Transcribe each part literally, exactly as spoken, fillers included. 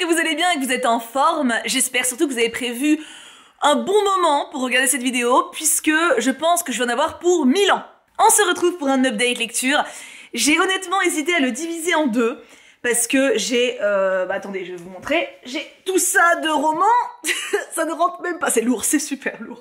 vous allez bien et que vous êtes en forme. J'espère surtout que vous avez prévu un bon moment pour regarder cette vidéo, puisque je pense que je vais en avoir pour mille ans. On se retrouve pour un update lecture. J'ai honnêtement hésité à le diviser en deux, parce que j'ai... Euh, bah attendez, je vais vous montrer. J'ai tout ça de romans. Ça ne rentre même pas. C'est lourd, c'est super lourd.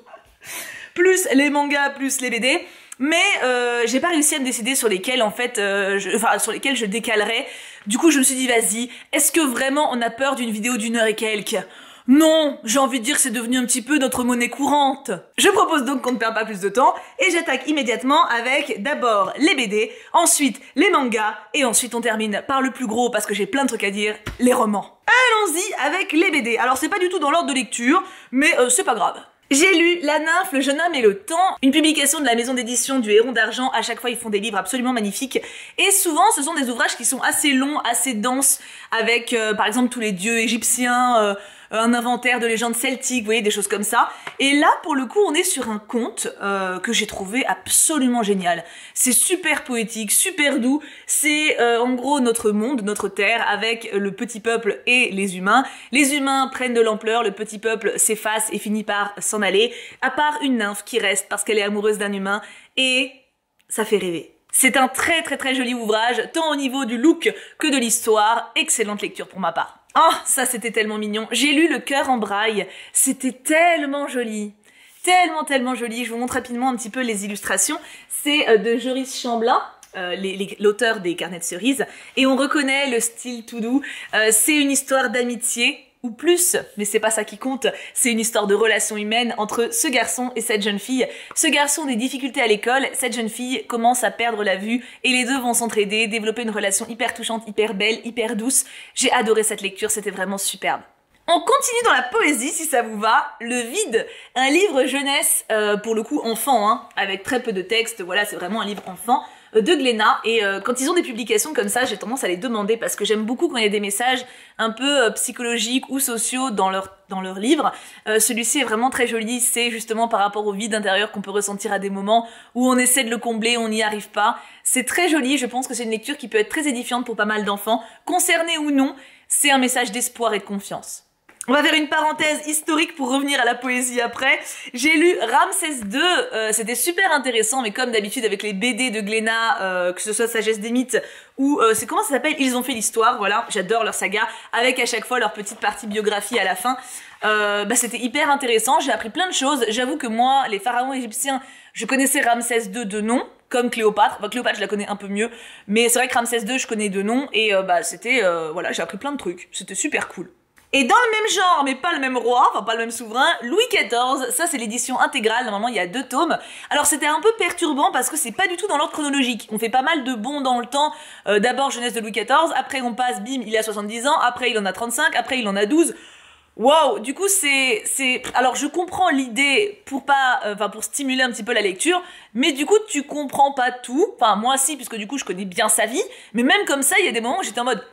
Plus les mangas, plus les B D. Mais euh, j'ai pas réussi à me décider sur lesquels en fait, euh, je, enfin sur lesquels je décalerais. Du coup je me suis dit vas-y, est-ce que vraiment on a peur d'une vidéo d'une heure et quelques? Non, j'ai envie de dire que c'est devenu un petit peu notre monnaie courante. Je propose donc qu'on ne perde pas plus de temps et j'attaque immédiatement avec d'abord les B D, ensuite les mangas et ensuite on termine par le plus gros parce que j'ai plein de trucs à dire, les romans. Allons-y avec les B D. Alors c'est pas du tout dans l'ordre de lecture, mais euh, c'est pas grave. J'ai lu La Nymphe, le jeune homme et le temps, une publication de la maison d'édition du Héron d'Argent. À chaque fois, ils font des livres absolument magnifiques. Et souvent, ce sont des ouvrages qui sont assez longs, assez denses, avec, euh, par exemple, tous les dieux égyptiens, euh, un inventaire de légendes celtiques, vous voyez, des choses comme ça. Et là, pour le coup, on est sur un conte euh, que j'ai trouvé absolument génial. C'est super poétique, super doux. C'est euh, en gros notre monde, notre terre, avec le petit peuple et les humains. Les humains prennent de l'ampleur, le petit peuple s'efface et finit par s'en aller, à part une nymphe qui reste parce qu'elle est amoureuse d'un humain, et ça fait rêver. C'est un très très très joli ouvrage, tant au niveau du look que de l'histoire. Excellente lecture pour ma part. Oh, ça c'était tellement mignon. J'ai lu Le Cœur en braille, c'était tellement joli. Tellement tellement joli. Je vous montre rapidement un petit peu les illustrations. C'est euh, de Joris Chamblin, euh, l'auteur des Carnets de cerises, et on reconnaît le style tout doux. Euh, c'est une histoire d'amitié, ou plus, mais c'est pas ça qui compte, c'est une histoire de relation humaine entre ce garçon et cette jeune fille. Ce garçon a des difficultés à l'école, cette jeune fille commence à perdre la vue, et les deux vont s'entraider, développer une relation hyper touchante, hyper belle, hyper douce. J'ai adoré cette lecture, c'était vraiment superbe. On continue dans la poésie, si ça vous va. Le Vide, un livre jeunesse, euh, pour le coup enfant, hein, avec très peu de texte, voilà, c'est vraiment un livre enfant, euh, de Glénat. Et euh, quand ils ont des publications comme ça, j'ai tendance à les demander, parce que j'aime beaucoup quand il y a des messages un peu euh, psychologiques ou sociaux dans leur, dans leur livre. Euh, celui-ci est vraiment très joli, c'est justement par rapport au vide intérieur qu'on peut ressentir à des moments où on essaie de le combler, on n'y arrive pas. C'est très joli, je pense que c'est une lecture qui peut être très édifiante pour pas mal d'enfants, concernés ou non. C'est un message d'espoir et de confiance. On va faire une parenthèse historique pour revenir à la poésie après. J'ai lu Ramsès deux, euh, c'était super intéressant, mais comme d'habitude avec les B D de Glénat, euh, que ce soit Sagesse des mythes ou euh, c'est comment ça s'appelle, Ils ont fait l'histoire, voilà, j'adore leur saga, avec à chaque fois leur petite partie biographie à la fin. Euh, bah c'était hyper intéressant, j'ai appris plein de choses. J'avoue que moi, les pharaons égyptiens, je connaissais Ramsès deux de nom, comme Cléopâtre. Enfin, Cléopâtre, je la connais un peu mieux, mais c'est vrai que Ramsès deux, je connais de nom, et euh, bah c'était, euh, voilà, j'ai appris plein de trucs, c'était super cool. Et dans le même genre, mais pas le même roi, enfin pas le même souverain, Louis quatorze, ça c'est l'édition intégrale, normalement il y a deux tomes. Alors c'était un peu perturbant parce que c'est pas du tout dans l'ordre chronologique. On fait pas mal de bonds dans le temps, euh, d'abord jeunesse de Louis quatorze, après on passe, bim, il a soixante-dix ans, après il en a trente-cinq, après il en a douze. Waouh, du coup c'est... c'est alors je comprends l'idée pour pas... Enfin euh, pour stimuler un petit peu la lecture, mais du coup tu comprends pas tout. Enfin moi si, puisque du coup je connais bien sa vie, mais même comme ça il y a des moments où j'étais en mode...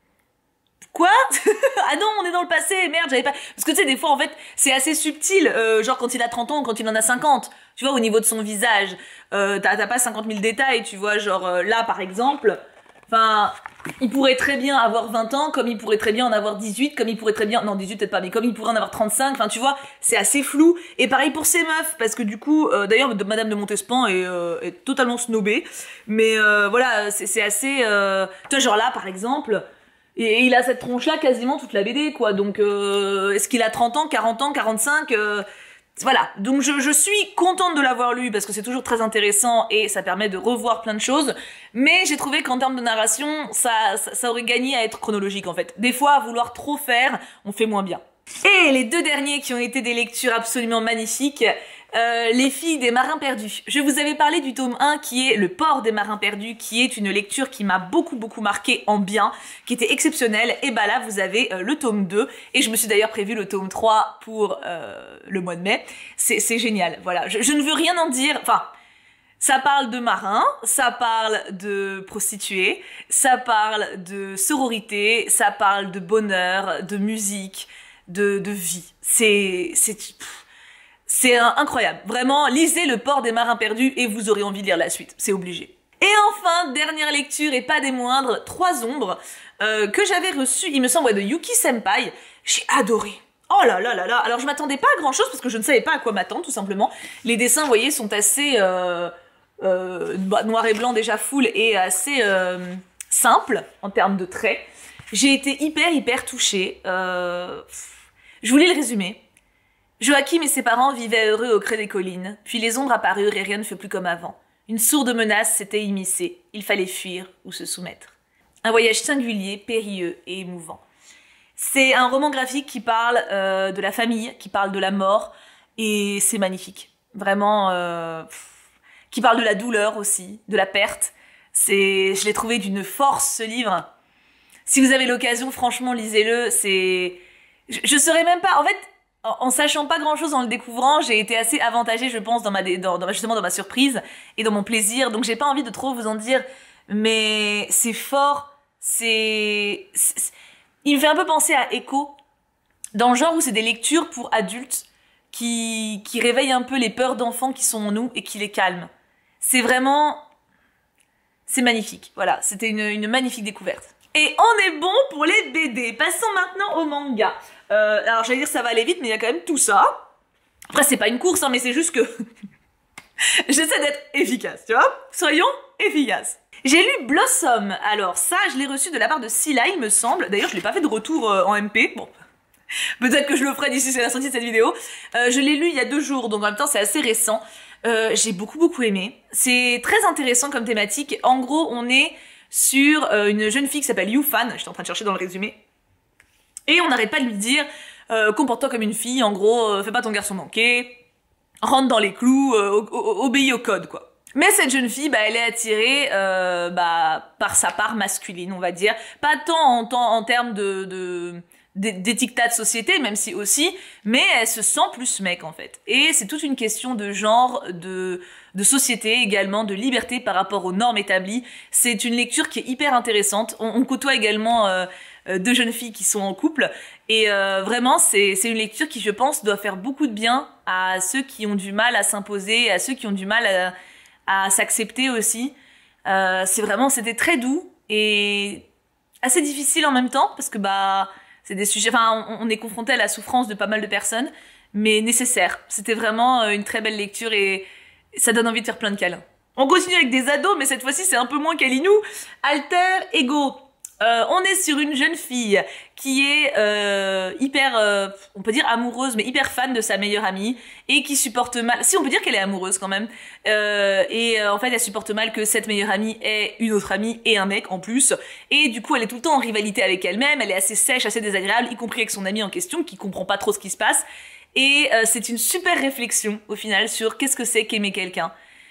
Quoi? Ah non, on est dans le passé, merde, j'avais pas... Parce que tu sais, des fois, en fait, c'est assez subtil, euh, genre quand il a trente ans ou quand il en a cinquante, tu vois, au niveau de son visage, euh, t'as pas cinquante mille détails, tu vois, genre euh, là, par exemple, enfin, il pourrait très bien avoir vingt ans, comme il pourrait très bien en avoir dix-huit, comme il pourrait très bien... Non, dix-huit peut-être pas, mais comme il pourrait en avoir trente-cinq, enfin, tu vois, c'est assez flou. Et pareil pour ces meufs, parce que du coup, euh, d'ailleurs, Madame de Montespan est, euh, est totalement snobée, mais euh, voilà, c'est assez... Euh... Tu vois, genre là, par exemple... Et il a cette tronche-là quasiment toute la B D, quoi. Donc, euh, est-ce qu'il a trente ans, quarante ans, quarante-cinq euh, Voilà. Donc, je, je suis contente de l'avoir lu parce que c'est toujours très intéressant et ça permet de revoir plein de choses. Mais j'ai trouvé qu'en termes de narration, ça, ça, ça aurait gagné à être chronologique, en fait. Des fois, à vouloir trop faire, on fait moins bien. Et les deux derniers qui ont été des lectures absolument magnifiques, euh, Les filles des marins perdus. Je vous avais parlé du tome un qui est Le port des marins perdus, qui est une lecture qui m'a beaucoup beaucoup marqué en bien, qui était exceptionnelle. Et bah là vous avez euh, le tome deux, et je me suis d'ailleurs prévu le tome trois pour euh, le mois de mai. C'est génial, voilà. Je, je ne veux rien en dire, enfin... Ça parle de marins, ça parle de prostituées, ça parle de sororité, ça parle de bonheur, de musique, de, de vie. C'est... c'est... C'est incroyable. Vraiment, lisez Le port des marins perdus et vous aurez envie de lire la suite. C'est obligé. Et enfin, dernière lecture et pas des moindres, Trois ombres. euh, que j'avais reçu, il me semble, ouais, de Yuki Senpai. J'ai adoré. Oh là là là là. Alors je m'attendais pas à grand chose parce que je ne savais pas à quoi m'attendre tout simplement. Les dessins, vous voyez, sont assez euh, euh, bah, noir et blanc déjà full et assez euh, simples en termes de traits. J'ai été hyper hyper touchée. Euh... Je vous lis le résumé. Joachim et ses parents vivaient heureux au creux des collines, puis les ombres apparurent et rien ne fut plus comme avant. Une sourde menace s'était immiscée, il fallait fuir ou se soumettre. Un voyage singulier, périlleux et émouvant. C'est un roman graphique qui parle euh, de la famille, qui parle de la mort, et c'est magnifique. Vraiment, euh, qui parle de la douleur aussi, de la perte. C'est, je l'ai trouvé d'une force, ce livre. Si vous avez l'occasion, franchement, lisez-le. C'est, je, je saurais même pas, en fait, en sachant pas grand chose en le découvrant, j'ai été assez avantagée, je pense, dans ma, dans, dans, justement dans ma surprise et dans mon plaisir. Donc j'ai pas envie de trop vous en dire, mais c'est fort, c'est... Il me fait un peu penser à Echo, dans le genre où c'est des lectures pour adultes qui, qui réveillent un peu les peurs d'enfants qui sont en nous et qui les calment. C'est vraiment... C'est magnifique, voilà, c'était une, une magnifique découverte. Et on est bon pour les B D. Passons maintenant au manga. Euh, alors j'allais dire ça va aller vite, mais il y a quand même tout ça. Après c'est pas une course, hein, mais c'est juste que j'essaie d'être efficace, tu vois. Soyons efficaces. J'ai lu Blossom. Alors ça, je l'ai reçu de la part de Scylla, il me semble. D'ailleurs, je l'ai pas fait de retour euh, en M P. Bon, peut-être que je le ferai d'ici la sortie de cette vidéo. Euh, je l'ai lu il y a deux jours, donc en même temps c'est assez récent. Euh, j'ai beaucoup beaucoup aimé. C'est très intéressant comme thématique. En gros, on est sur euh, une jeune fille qui s'appelle Yufan. J'étais en train de chercher dans le résumé. Et on n'arrête pas de lui dire euh, comporte-toi comme une fille, en gros, euh, fais pas ton garçon manqué, rentre dans les clous, euh, obéis au code, quoi. Mais cette jeune fille, bah, elle est attirée euh, bah, par sa part masculine, on va dire. Pas tant en, tant, en termes de, de, d'étiquetat de société, même si aussi, mais elle se sent plus mec, en fait. Et c'est toute une question de genre, de, de société également, de liberté par rapport aux normes établies. C'est une lecture qui est hyper intéressante. On, on côtoie également... Euh, deux jeunes filles qui sont en couple et euh, vraiment c'est c'est une lecture qui je pense doit faire beaucoup de bien à ceux qui ont du mal à s'imposer, à ceux qui ont du mal à, à s'accepter aussi. Euh, c'est vraiment c'était très doux et assez difficile en même temps parce que bah c'est des sujets, enfin on, on est confronté à la souffrance de pas mal de personnes, mais nécessaire. C'était vraiment une très belle lecture et ça donne envie de faire plein de câlins. On continue avec des ados, mais cette fois-ci c'est un peu moins Kalinou. Alter Ego. Euh, on est sur une jeune fille qui est euh, hyper, euh, on peut dire amoureuse, mais hyper fan de sa meilleure amie et qui supporte mal, si on peut dire qu'elle est amoureuse quand même, euh, et euh, en fait elle supporte mal que cette meilleure amie ait une autre amie et un mec en plus, et du coup elle est tout le temps en rivalité avec elle-même, elle est assez sèche, assez désagréable, y compris avec son amie en question qui comprend pas trop ce qui se passe, et euh, c'est une super réflexion au final sur qu'est-ce que c'est qu'aimer quelqu'un.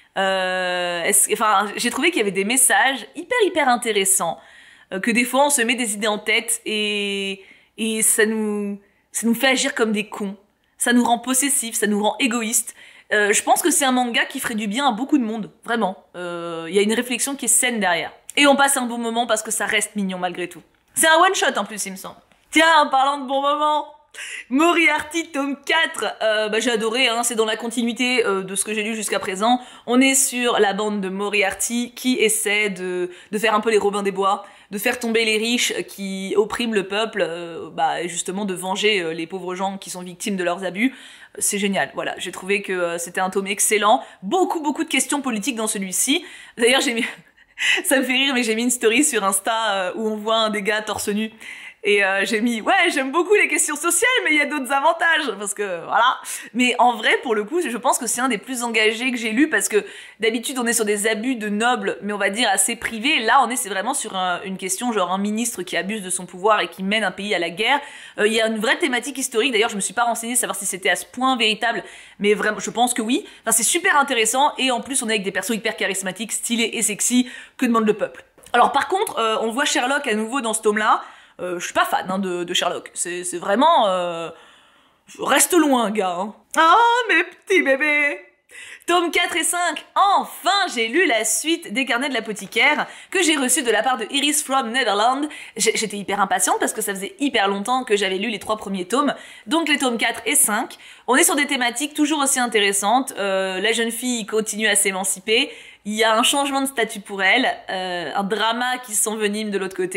Euh, est-ce, enfin, j'ai trouvé qu'il y avait des messages hyper hyper intéressants. Que des fois on se met des idées en tête et, et ça nous, ça nous fait agir comme des cons. Ça nous rend possessifs, ça nous rend égoïstes. Euh, je pense que c'est un manga qui ferait du bien à beaucoup de monde, vraiment. Il euh, y a une réflexion qui est saine derrière. Et on passe un bon moment parce que ça reste mignon malgré tout. C'est un one-shot en plus il me semble. Tiens, en parlant de bon moment, Moriarty tome quatre, euh, bah, j'ai adoré, hein, c'est dans la continuité euh, de ce que j'ai lu jusqu'à présent. On est sur la bande de Moriarty qui essaie de, de faire un peu les Robins des Bois, de faire tomber les riches qui oppriment le peuple, euh, bah, et justement de venger euh, les pauvres gens qui sont victimes de leurs abus. C'est génial, voilà, j'ai trouvé que euh, c'était un tome excellent. Beaucoup beaucoup de questions politiques dans celui-ci. D'ailleurs j'ai mis... ça me fait rire, mais j'ai mis une story sur Insta euh, où on voit un des gars torse nu. Et euh, j'ai mis, ouais, j'aime beaucoup les questions sociales, mais il y a d'autres avantages, parce que, voilà. Mais en vrai, pour le coup, je pense que c'est un des plus engagés que j'ai lu, parce que d'habitude, on est sur des abus de nobles, mais on va dire assez privés. Là, on est, c'est vraiment sur un, une question, genre un ministre qui abuse de son pouvoir et qui mène un pays à la guerre. Euh, il y a une vraie thématique historique, d'ailleurs, je me suis pas renseignée, savoir si c'était à ce point véritable, mais vraiment, je pense que oui. Enfin, c'est super intéressant, et en plus, on est avec des persos hyper charismatiques, stylés et sexy, que demande le peuple. Alors par contre, euh, on voit Sherlock à nouveau dans ce tome-là. Euh, je suis pas fan hein, de, de Sherlock, c'est vraiment... Euh... Reste loin, gars. Hein. Oh, mes petits bébés. Tome quatre et cinq. Enfin, j'ai lu la suite des carnets de l'apothicaire que j'ai reçu de la part de Iris from Netherlands. J'étais hyper impatiente parce que ça faisait hyper longtemps que j'avais lu les trois premiers tomes. Donc les tomes quatre et cinq. On est sur des thématiques toujours aussi intéressantes. Euh, la jeune fille continue à s'émanciper. Il y a un changement de statut pour elle, euh, un drama qui s'envenime de l'autre côté.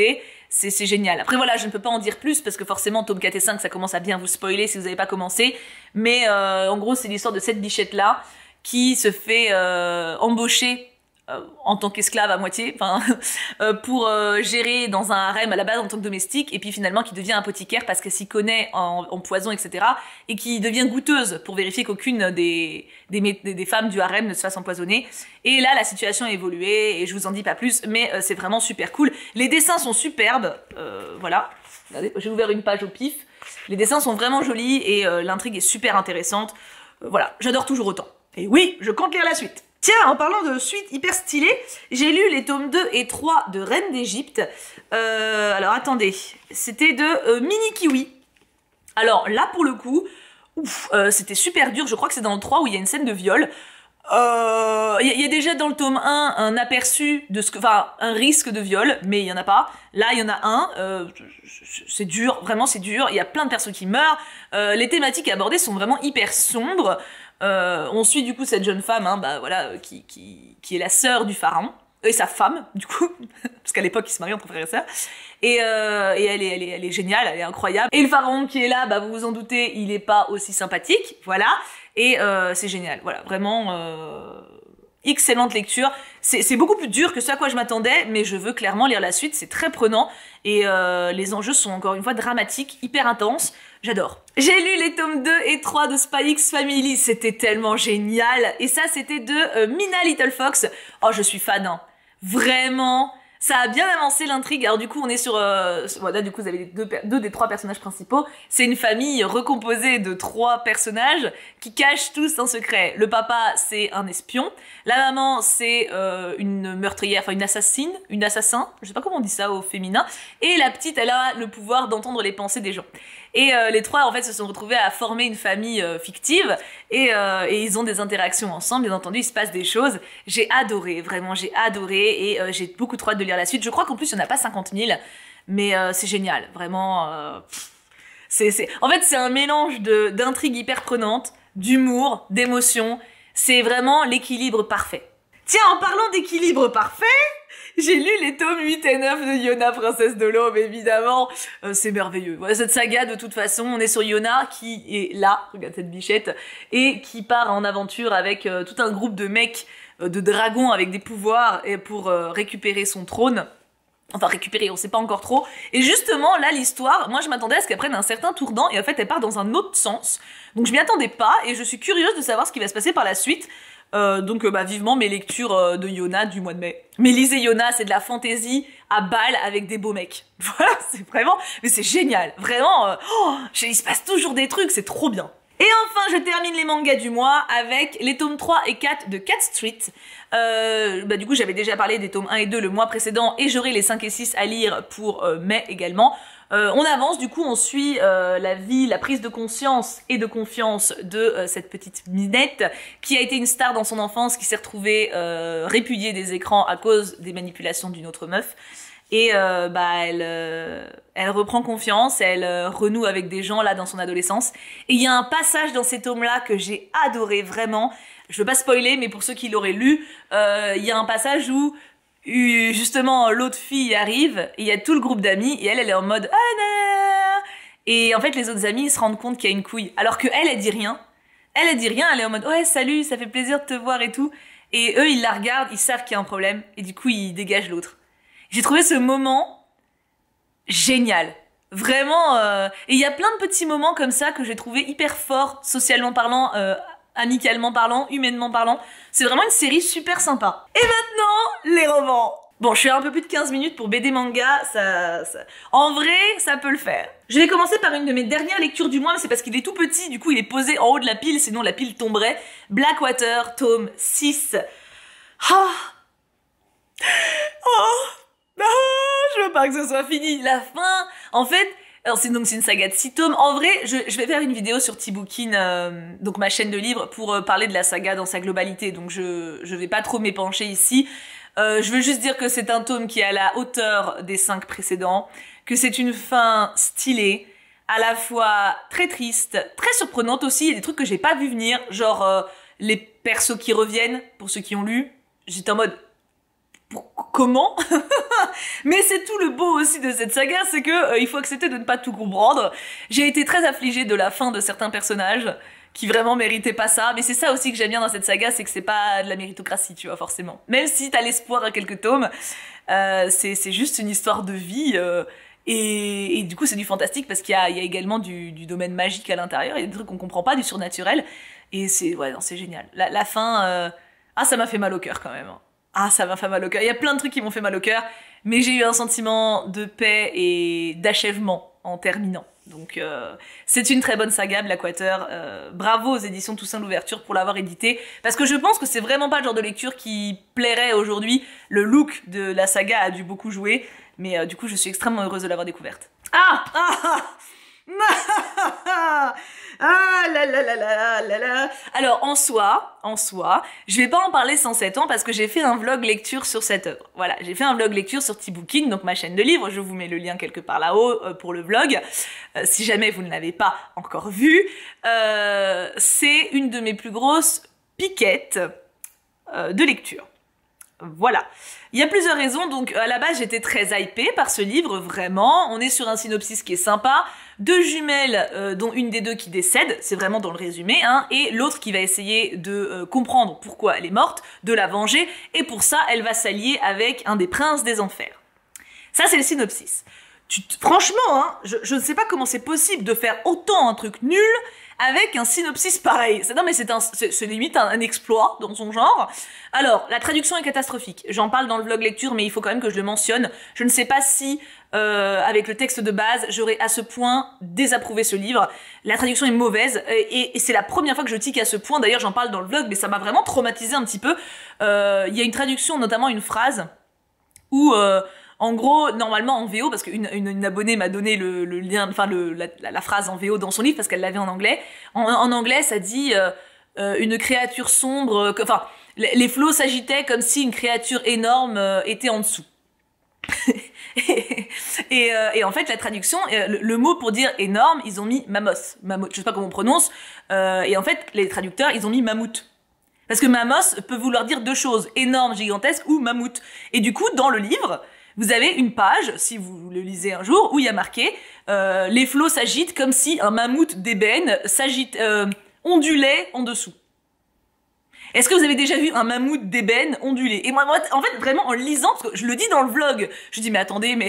c'est génial. Après voilà, je ne peux pas en dire plus parce que forcément tome quatre et cinq ça commence à bien vous spoiler si vous n'avez pas commencé, mais euh, en gros c'est l'histoire de cette bichette là qui se fait euh, embaucher euh, en tant qu'esclave à moitié, enfin euh, pour euh, gérer dans un harem à la base en tant que domestique, et puis finalement qui devient apothicaire parce qu'elle s'y connaît en, en poison, et cetera. Et qui devient goûteuse pour vérifier qu'aucune des, des, des, des femmes du harem ne se fasse empoisonner. Et là la situation a évolué et je vous en dis pas plus, mais euh, c'est vraiment super cool. Les dessins sont superbes, euh, voilà. Regardez, j'ai ouvert une page au pif. Les dessins sont vraiment jolis et euh, l'intrigue est super intéressante. Euh, voilà, j'adore toujours autant. Et oui, je compte lire la suite. Tiens, en parlant de suite hyper stylée, j'ai lu les tomes deux et trois de Reine d'Égypte. Euh, alors attendez, c'était de euh, Mini Kiwi. Alors là pour le coup, ouf, euh, c'était super dur, je crois que c'est dans le trois où il y a une scène de viol. Il euh, y, y a déjà dans le tome un un aperçu de ce que, enfin un risque de viol, mais il y en a pas. Là il y en a un, euh, c'est dur, vraiment c'est dur, il y a plein de persos qui meurent, euh, les thématiques abordées sont vraiment hyper sombres. Euh, on suit du coup cette jeune femme, hein, bah voilà, euh, qui, qui, qui est la sœur du pharaon, et sa femme, du coup, parce qu'à l'époque ils se marient entre frères et sœurs, et, euh, et elle, est, elle, est, elle est géniale, elle est incroyable. Et le pharaon qui est là, bah vous vous en doutez, il est pas aussi sympathique, voilà, et euh, c'est génial, voilà, vraiment euh, excellente lecture. C'est beaucoup plus dur que ce à quoi je m'attendais, mais je veux clairement lire la suite, c'est très prenant, et euh, les enjeux sont encore une fois dramatiques, hyper intenses. J'adore. J'ai lu les tomes deux et trois de Spy X Family, c'était tellement génial. Et ça, c'était de euh, Mina Little Fox. Oh, je suis fan, hein. Vraiment. Ça a bien avancé l'intrigue. Alors du coup, on est sur... Euh, voilà, du coup, vous avez deux, deux des trois personnages principaux. C'est une famille recomposée de trois personnages qui cachent tous un secret. Le papa, c'est un espion. La maman, c'est euh, une meurtrière, enfin une assassine, une assassin. Je sais pas comment on dit ça au féminin. Et la petite, elle a le pouvoir d'entendre les pensées des gens. Et euh, les trois, en fait, se sont retrouvés à former une famille euh, fictive et, euh, et ils ont des interactions ensemble. Bien entendu, il se passe des choses. J'ai adoré, vraiment, j'ai adoré et euh, j'ai beaucoup trop hâte de lire la suite. Je crois qu'en plus, il n'y en a pas cinquante mille, mais euh, c'est génial, vraiment. Euh, c'est, c'est... En fait, c'est un mélange de, d'intrigues hyper prenantes, d'humour, d'émotions. C'est vraiment l'équilibre parfait. Tiens, en parlant d'équilibre parfait, j'ai lu les tomes huit et neuf de Yona, princesse de l'Aube, évidemment. Euh, c'est merveilleux. Voilà, cette saga, de toute façon, on est sur Yona, qui est là, regarde cette bichette, et qui part en aventure avec euh, tout un groupe de mecs, euh, de dragons avec des pouvoirs, et pour euh, récupérer son trône. Enfin, récupérer, on sait pas encore trop. Et justement, là, l'histoire, moi, je m'attendais à ce qu'elle prenne un certain tournant, et en fait, elle part dans un autre sens. Donc, je m'y attendais pas, et je suis curieuse de savoir ce qui va se passer par la suite. Euh, donc euh, bah vivement mes lectures euh, de Yona du mois de mai. Mais lisez Yona, c'est de la fantaisie à balle avec des beaux mecs. Voilà, c'est vraiment, mais c'est génial, vraiment. Euh, oh, il se passe toujours des trucs, c'est trop bien. Et enfin, je termine les mangas du mois avec les tomes trois et quatre de Cat Street. Euh, bah du coup, j'avais déjà parlé des tomes un et deux le mois précédent et j'aurai les cinq et six à lire pour euh, mai également. Euh, on avance, du coup, on suit euh, la vie, la prise de conscience et de confiance de euh, cette petite minette qui a été une star dans son enfance, qui s'est retrouvée euh, répudiée des écrans à cause des manipulations d'une autre meuf. Et euh, bah elle, euh, elle reprend confiance, elle euh, renoue avec des gens là dans son adolescence. Et il y a un passage dans ces tomes-là que j'ai adoré vraiment. Je veux pas spoiler, mais pour ceux qui l'auraient lu, euh, il y a un passage où justement l'autre fille arrive, et il y a tout le groupe d'amis, et elle, elle est en mode ah non. Et en fait, les autres amis, ils se rendent compte qu'il y a une couille. Alors que elle, elle dit rien. Elle, elle dit rien, elle est en mode ouais, salut, ça fait plaisir de te voir et tout. Et eux, ils la regardent, ils savent qu'il y a un problème, et du coup, ils dégagent l'autre. J'ai trouvé ce moment génial. Vraiment, euh... et il y a plein de petits moments comme ça que j'ai trouvé hyper forts, socialement parlant, euh, amicalement parlant, humainement parlant. C'est vraiment une série super sympa. Et maintenant, les romans. Bon, je suis à un peu plus de quinze minutes pour B D manga, ça, ça... En vrai, ça peut le faire. Je vais commencer par une de mes dernières lectures du mois, mais c'est parce qu'il est tout petit, du coup il est posé en haut de la pile, sinon la pile tomberait. Blackwater, tome six. Ah. Oh. Ah, je veux pas que ce soit fini. La fin, en fait, alors c'est donc c'est une saga de six tomes. En vrai, je, je vais faire une vidéo sur Tibookin, euh, donc ma chaîne de livres, pour euh, parler de la saga dans sa globalité. Donc je je vais pas trop m'épancher ici. Euh, je veux juste dire que c'est un tome qui est à la hauteur des cinq précédents, que c'est une fin stylée, à la fois très triste, très surprenante aussi. Il y a des trucs que j'ai pas vu venir, genre euh, les persos qui reviennent. Pour ceux qui ont lu, j'étais en mode pour comment. Mais c'est tout le beau aussi de cette saga, c'est que euh, il faut accepter de ne pas tout comprendre. J'ai été très affligée de la fin de certains personnages qui vraiment méritaient pas ça, mais c'est ça aussi que j'aime bien dans cette saga, c'est que c'est pas de la méritocratie, tu vois, forcément. Même si t'as l'espoir à quelques tomes, euh, c'est c'est juste une histoire de vie, euh, et, et du coup c'est du fantastique parce qu'il y a, il y a également du, du domaine magique à l'intérieur, il y a des trucs qu'on comprend pas, du surnaturel, et c'est ouais, non, c'est génial. La, la fin, euh... ah ça m'a fait mal au cœur quand même. Ah, ça m'a fait mal au cœur. Il y a plein de trucs qui m'ont fait mal au cœur, mais j'ai eu un sentiment de paix et d'achèvement en terminant. Donc, euh, c'est une très bonne saga, Blackwater. Euh, bravo aux éditions Toussaint Louverture pour l'avoir édité, parce que je pense que c'est vraiment pas le genre de lecture qui plairait aujourd'hui. Le look de la saga a dû beaucoup jouer, mais euh, du coup, je suis extrêmement heureuse de l'avoir découverte. Ah, ah Ah là là là là là là. Alors en soi, en soi, je vais pas en parler sans sept ans parce que j'ai fait un vlog lecture sur cette œuvre. Voilà, j'ai fait un vlog lecture sur Tbooking, donc ma chaîne de livres. Je vous mets le lien quelque part là-haut euh, pour le vlog, euh, si jamais vous ne l'avez pas encore vu. Euh, c'est une de mes plus grosses piquettes euh, de lecture. Voilà. Il y a plusieurs raisons, donc à la base j'étais très hypée par ce livre, vraiment. On est sur un synopsis qui est sympa, deux jumelles euh, dont une des deux qui décède, c'est vraiment dans le résumé, hein, et l'autre qui va essayer de euh, comprendre pourquoi elle est morte, de la venger, et pour ça elle va s'allier avec un des princes des enfers. Ça c'est le synopsis. Tu franchement, hein, je, je ne sais pas comment c'est possible de faire autant un truc nul avec un synopsis pareil. Non mais c'est un, c'est limite un, un exploit dans son genre. Alors, la traduction est catastrophique. J'en parle dans le vlog lecture, mais il faut quand même que je le mentionne. Je ne sais pas si, euh, avec le texte de base, j'aurais à ce point désapprouvé ce livre. La traduction est mauvaise, et, et c'est la première fois que je tique à ce point. D'ailleurs, j'en parle dans le vlog, mais ça m'a vraiment traumatisé un petit peu. Euh, il y a une traduction, notamment une phrase, où... Euh, En gros, normalement en V O, parce qu'une une, une abonnée m'a donné le, le lien, enfin le, la, la phrase en V O dans son livre parce qu'elle l'avait en anglais. En, en anglais, ça dit euh, euh, une créature sombre, que, enfin les, les flots s'agitaient comme si une créature énorme euh, était en dessous. et, et, euh, et en fait, la traduction, euh, le, le mot pour dire énorme, ils ont mis mamos, mamos, je sais pas comment on prononce. Euh, et en fait, les traducteurs, ils ont mis mammouth. Parce que mamos peut vouloir dire deux choses, énorme, gigantesque ou mammouth. Et du coup, dans le livre, vous avez une page, si vous le lisez un jour, où il y a marqué euh, « Les flots s'agitent comme si un mammouth d'ébène s'agite, euh, ondulait en dessous ». Est-ce que vous avez déjà vu un mammouth d'ébène onduler? Et moi, moi, en fait, vraiment, en le lisant, parce que je le dis dans le vlog, je dis « Mais attendez, mais... »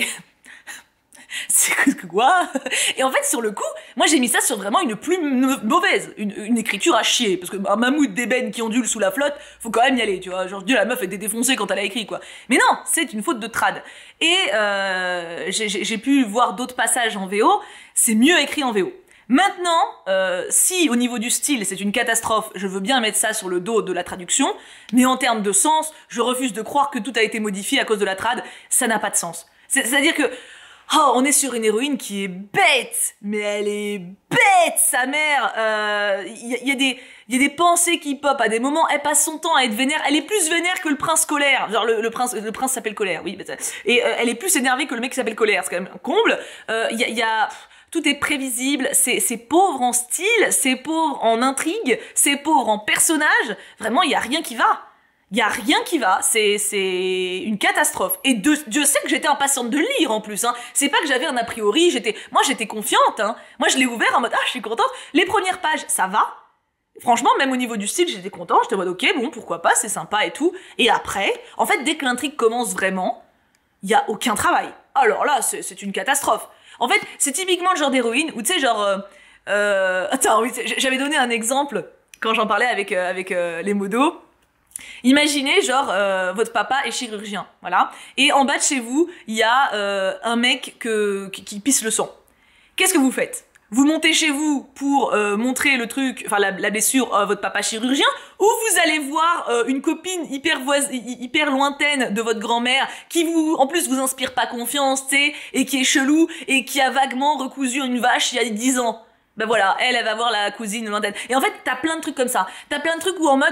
c'est quoi? Et en fait, sur le coup, moi j'ai mis ça sur vraiment une plume mauvaise, une, une écriture à chier, parce que un mammouth d'ébène qui ondule sous la flotte, faut quand même y aller, tu vois, genre Dieu, la meuf était défoncée quand elle a écrit, quoi. Mais non, c'est une faute de trad. Et euh, j'ai pu voir d'autres passages en V O, c'est mieux écrit en V O. Maintenant, euh, si au niveau du style c'est une catastrophe, je veux bien mettre ça sur le dos de la traduction, mais en termes de sens, je refuse de croire que tout a été modifié à cause de la trad, ça n'a pas de sens. C'est-à-dire que oh, on est sur une héroïne qui est bête, mais elle est bête, sa mère. Il euh, y, y a des, il y a des pensées qui pop à des moments. Elle passe son temps à être vénère. Elle est plus vénère que le prince colère. Genre le, le prince, le prince s'appelle Colère, oui. Et euh, elle est plus énervée que le mec qui s'appelle Colère. C'est quand même un comble. Il euh, y a, y a tout est prévisible. C'est, c'est pauvre en style, c'est pauvre en intrigue, c'est pauvre en personnage. Vraiment, il y a rien qui va. Il y a rien qui va, c'est c'est une catastrophe. Et de, Dieu sait que j'étais impatiente de lire en plus. Hein. C'est pas que j'avais un a priori, j'étais, moi j'étais confiante. Hein. Moi je l'ai ouvert en mode ah je suis contente. Les premières pages ça va. Franchement même au niveau du style j'étais contente. J'étais en mode ok bon pourquoi pas c'est sympa et tout. Et après en fait dès que l'intrigue commence vraiment, il y a aucun travail. Alors là c'est c'est une catastrophe. En fait c'est typiquement le genre d'héroïne où tu sais genre euh, euh, attends oui j'avais donné un exemple quand j'en parlais avec euh, avec euh, les modos. Imaginez genre euh, votre papa est chirurgien, voilà, et en bas de chez vous il y a euh, un mec que, qui, qui pisse le sang. Qu'est-ce que vous faites? Vous montez chez vous pour euh, montrer le truc, enfin la, la blessure à votre papa chirurgien, ou vous allez voir euh, une copine hyper voisine, hyper lointaine de votre grand-mère qui vous, en plus vous inspire pas confiance, tu sais, et qui est chelou et qui a vaguement recousu une vache il y a dix ans. Ben voilà, elle, elle va voir la cousine lointaine. Et en fait t'as plein de trucs comme ça. T'as plein de trucs où en mode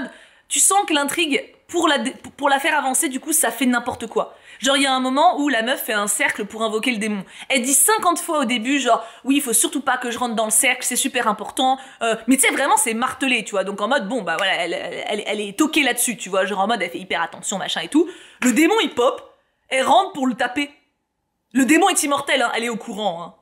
tu sens que l'intrigue, pour la, pour la faire avancer, du coup, ça fait n'importe quoi. Genre, il y a un moment où la meuf fait un cercle pour invoquer le démon. Elle dit cinquante fois au début, genre, oui, il faut surtout pas que je rentre dans le cercle, c'est super important. Euh, mais tu sais, vraiment, c'est martelé, tu vois. Donc, en mode, bon, bah voilà, elle, elle, elle est toquée là-dessus, tu vois. Genre, en mode, elle fait hyper attention, machin et tout. Le démon, il pop, elle rentre pour le taper. Le démon est immortel, hein, elle est au courant, hein.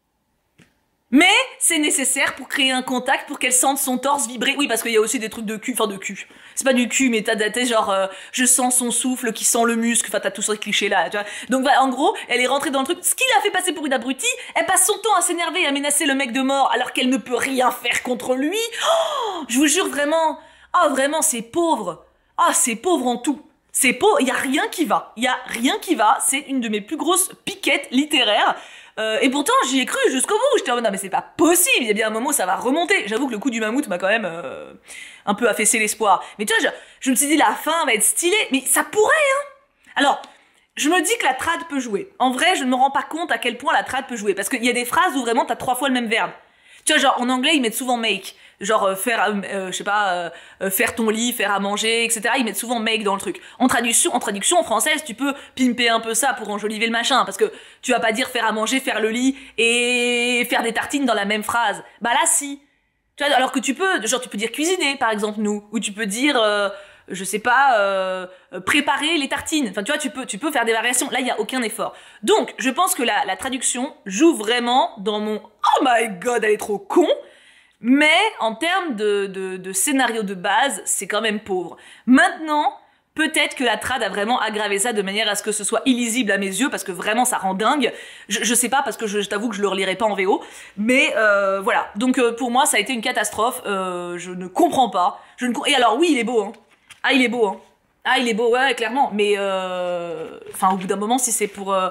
Mais c'est nécessaire pour créer un contact, pour qu'elle sente son torse vibrer. Oui, parce qu'il y a aussi des trucs de cul, enfin de cul. C'est pas du cul, mais t'as t'as genre, euh, je sens son souffle qui sent le muscle, enfin t'as tous ces clichés-là, tu vois. Donc bah, en gros, elle est rentrée dans le truc, ce qui l'a fait passer pour une abrutie, elle passe son temps à s'énerver et à menacer le mec de mort alors qu'elle ne peut rien faire contre lui. Oh, je vous jure vraiment, ah oh, vraiment c'est pauvre. Ah oh, c'est pauvre en tout. C'est pauvre, il y a rien qui va. Il y a rien qui va, c'est une de mes plus grosses piquettes littéraires. Euh, et pourtant, j'y ai cru jusqu'au bout. J'étais en mode, non mais c'est pas possible, il y a bien un moment où ça va remonter. J'avoue que le coup du mammouth m'a quand même euh, un peu affaissé l'espoir. Mais tu vois, je, je me suis dit, la fin va être stylée. Mais ça pourrait, hein. Alors, je me dis que la trad peut jouer. En vrai, je ne me rends pas compte à quel point la trad peut jouer. Parce qu'il y a des phrases où vraiment t'as trois fois le même verbe. Tu vois, genre, en anglais, ils mettent souvent make. Genre, euh, faire, euh, je sais pas, euh, euh, faire ton lit, faire à manger, et cetera. Ils mettent souvent make dans le truc. En traduction, en traduction, en française, tu peux pimper un peu ça pour enjoliver le machin. Parce que tu vas pas dire faire à manger, faire le lit et faire des tartines dans la même phrase. Bah là, si. Tu vois, alors que tu peux, genre, tu peux dire cuisiner, par exemple, nous. Ou tu peux dire, euh, je sais pas, euh, préparer les tartines. Enfin, tu vois, tu peux, tu peux faire des variations. Là, il y a aucun effort. Donc, je pense que la, la traduction joue vraiment dans mon « Oh my god, elle est trop con !» Mais en termes de, de, de scénario de base, c'est quand même pauvre. Maintenant, peut-être que la trad a vraiment aggravé ça de manière à ce que ce soit illisible à mes yeux, parce que vraiment ça rend dingue. Je, je sais pas, parce que je, je t'avoue que je le relirai pas en V O. Mais euh, voilà, donc euh, pour moi ça a été une catastrophe. Euh, je ne comprends pas. Je ne... Et alors oui, il est beau, hein. Ah, il est beau, hein. Ah, il est beau, ouais, clairement. Mais euh... enfin, au bout d'un moment, si c'est pour... Euh...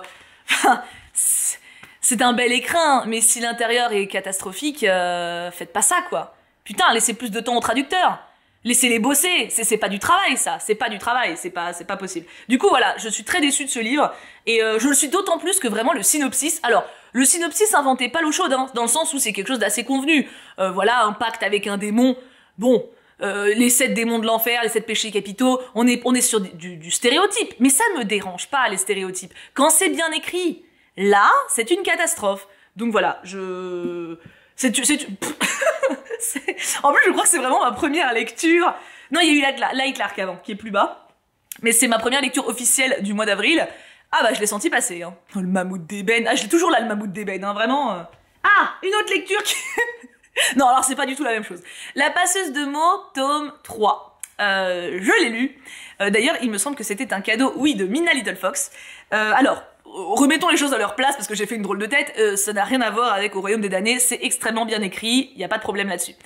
C'est un bel écrin, mais si l'intérieur est catastrophique, euh, faites pas ça, quoi. Putain, laissez plus de temps aux traducteurs. Laissez-les bosser. C'est pas du travail, ça. C'est pas du travail. C'est pas, c'est pas possible. Du coup, voilà, je suis très déçue de ce livre. Et euh, je le suis d'autant plus que vraiment le synopsis... Alors, le synopsis inventait pas l'eau chaude, hein, dans le sens où c'est quelque chose d'assez convenu. Euh, voilà, un pacte avec un démon. Bon, euh, les sept démons de l'enfer, les sept péchés capitaux, on est, on est sur du, du stéréotype. Mais ça ne me dérange pas, les stéréotypes. Quand c'est bien écrit... Là, c'est une catastrophe. Donc voilà, je... C'est... c'est... En plus, je crois que c'est vraiment ma première lecture... Non, il y a eu Light Lark avant, qui est plus bas. Mais c'est ma première lecture officielle du mois d'avril. Ah bah, je l'ai senti passer, hein. Oh, le mammouth d'ébène. Ah, je l'ai toujours là, le mammouth d'ébène, hein, vraiment. euh. Ah, une autre lecture qui... Non, alors c'est pas du tout la même chose. La passeuse de mots, tome trois. Euh, je l'ai lu. Euh, D'ailleurs, il me semble que c'était un cadeau, oui, de Mina Little Fox. Euh, alors... Remettons les choses à leur place parce que j'ai fait une drôle de tête, euh, ça n'a rien à voir avec Au Royaume des Damnés, c'est extrêmement bien écrit, il n'y a pas de problème là-dessus.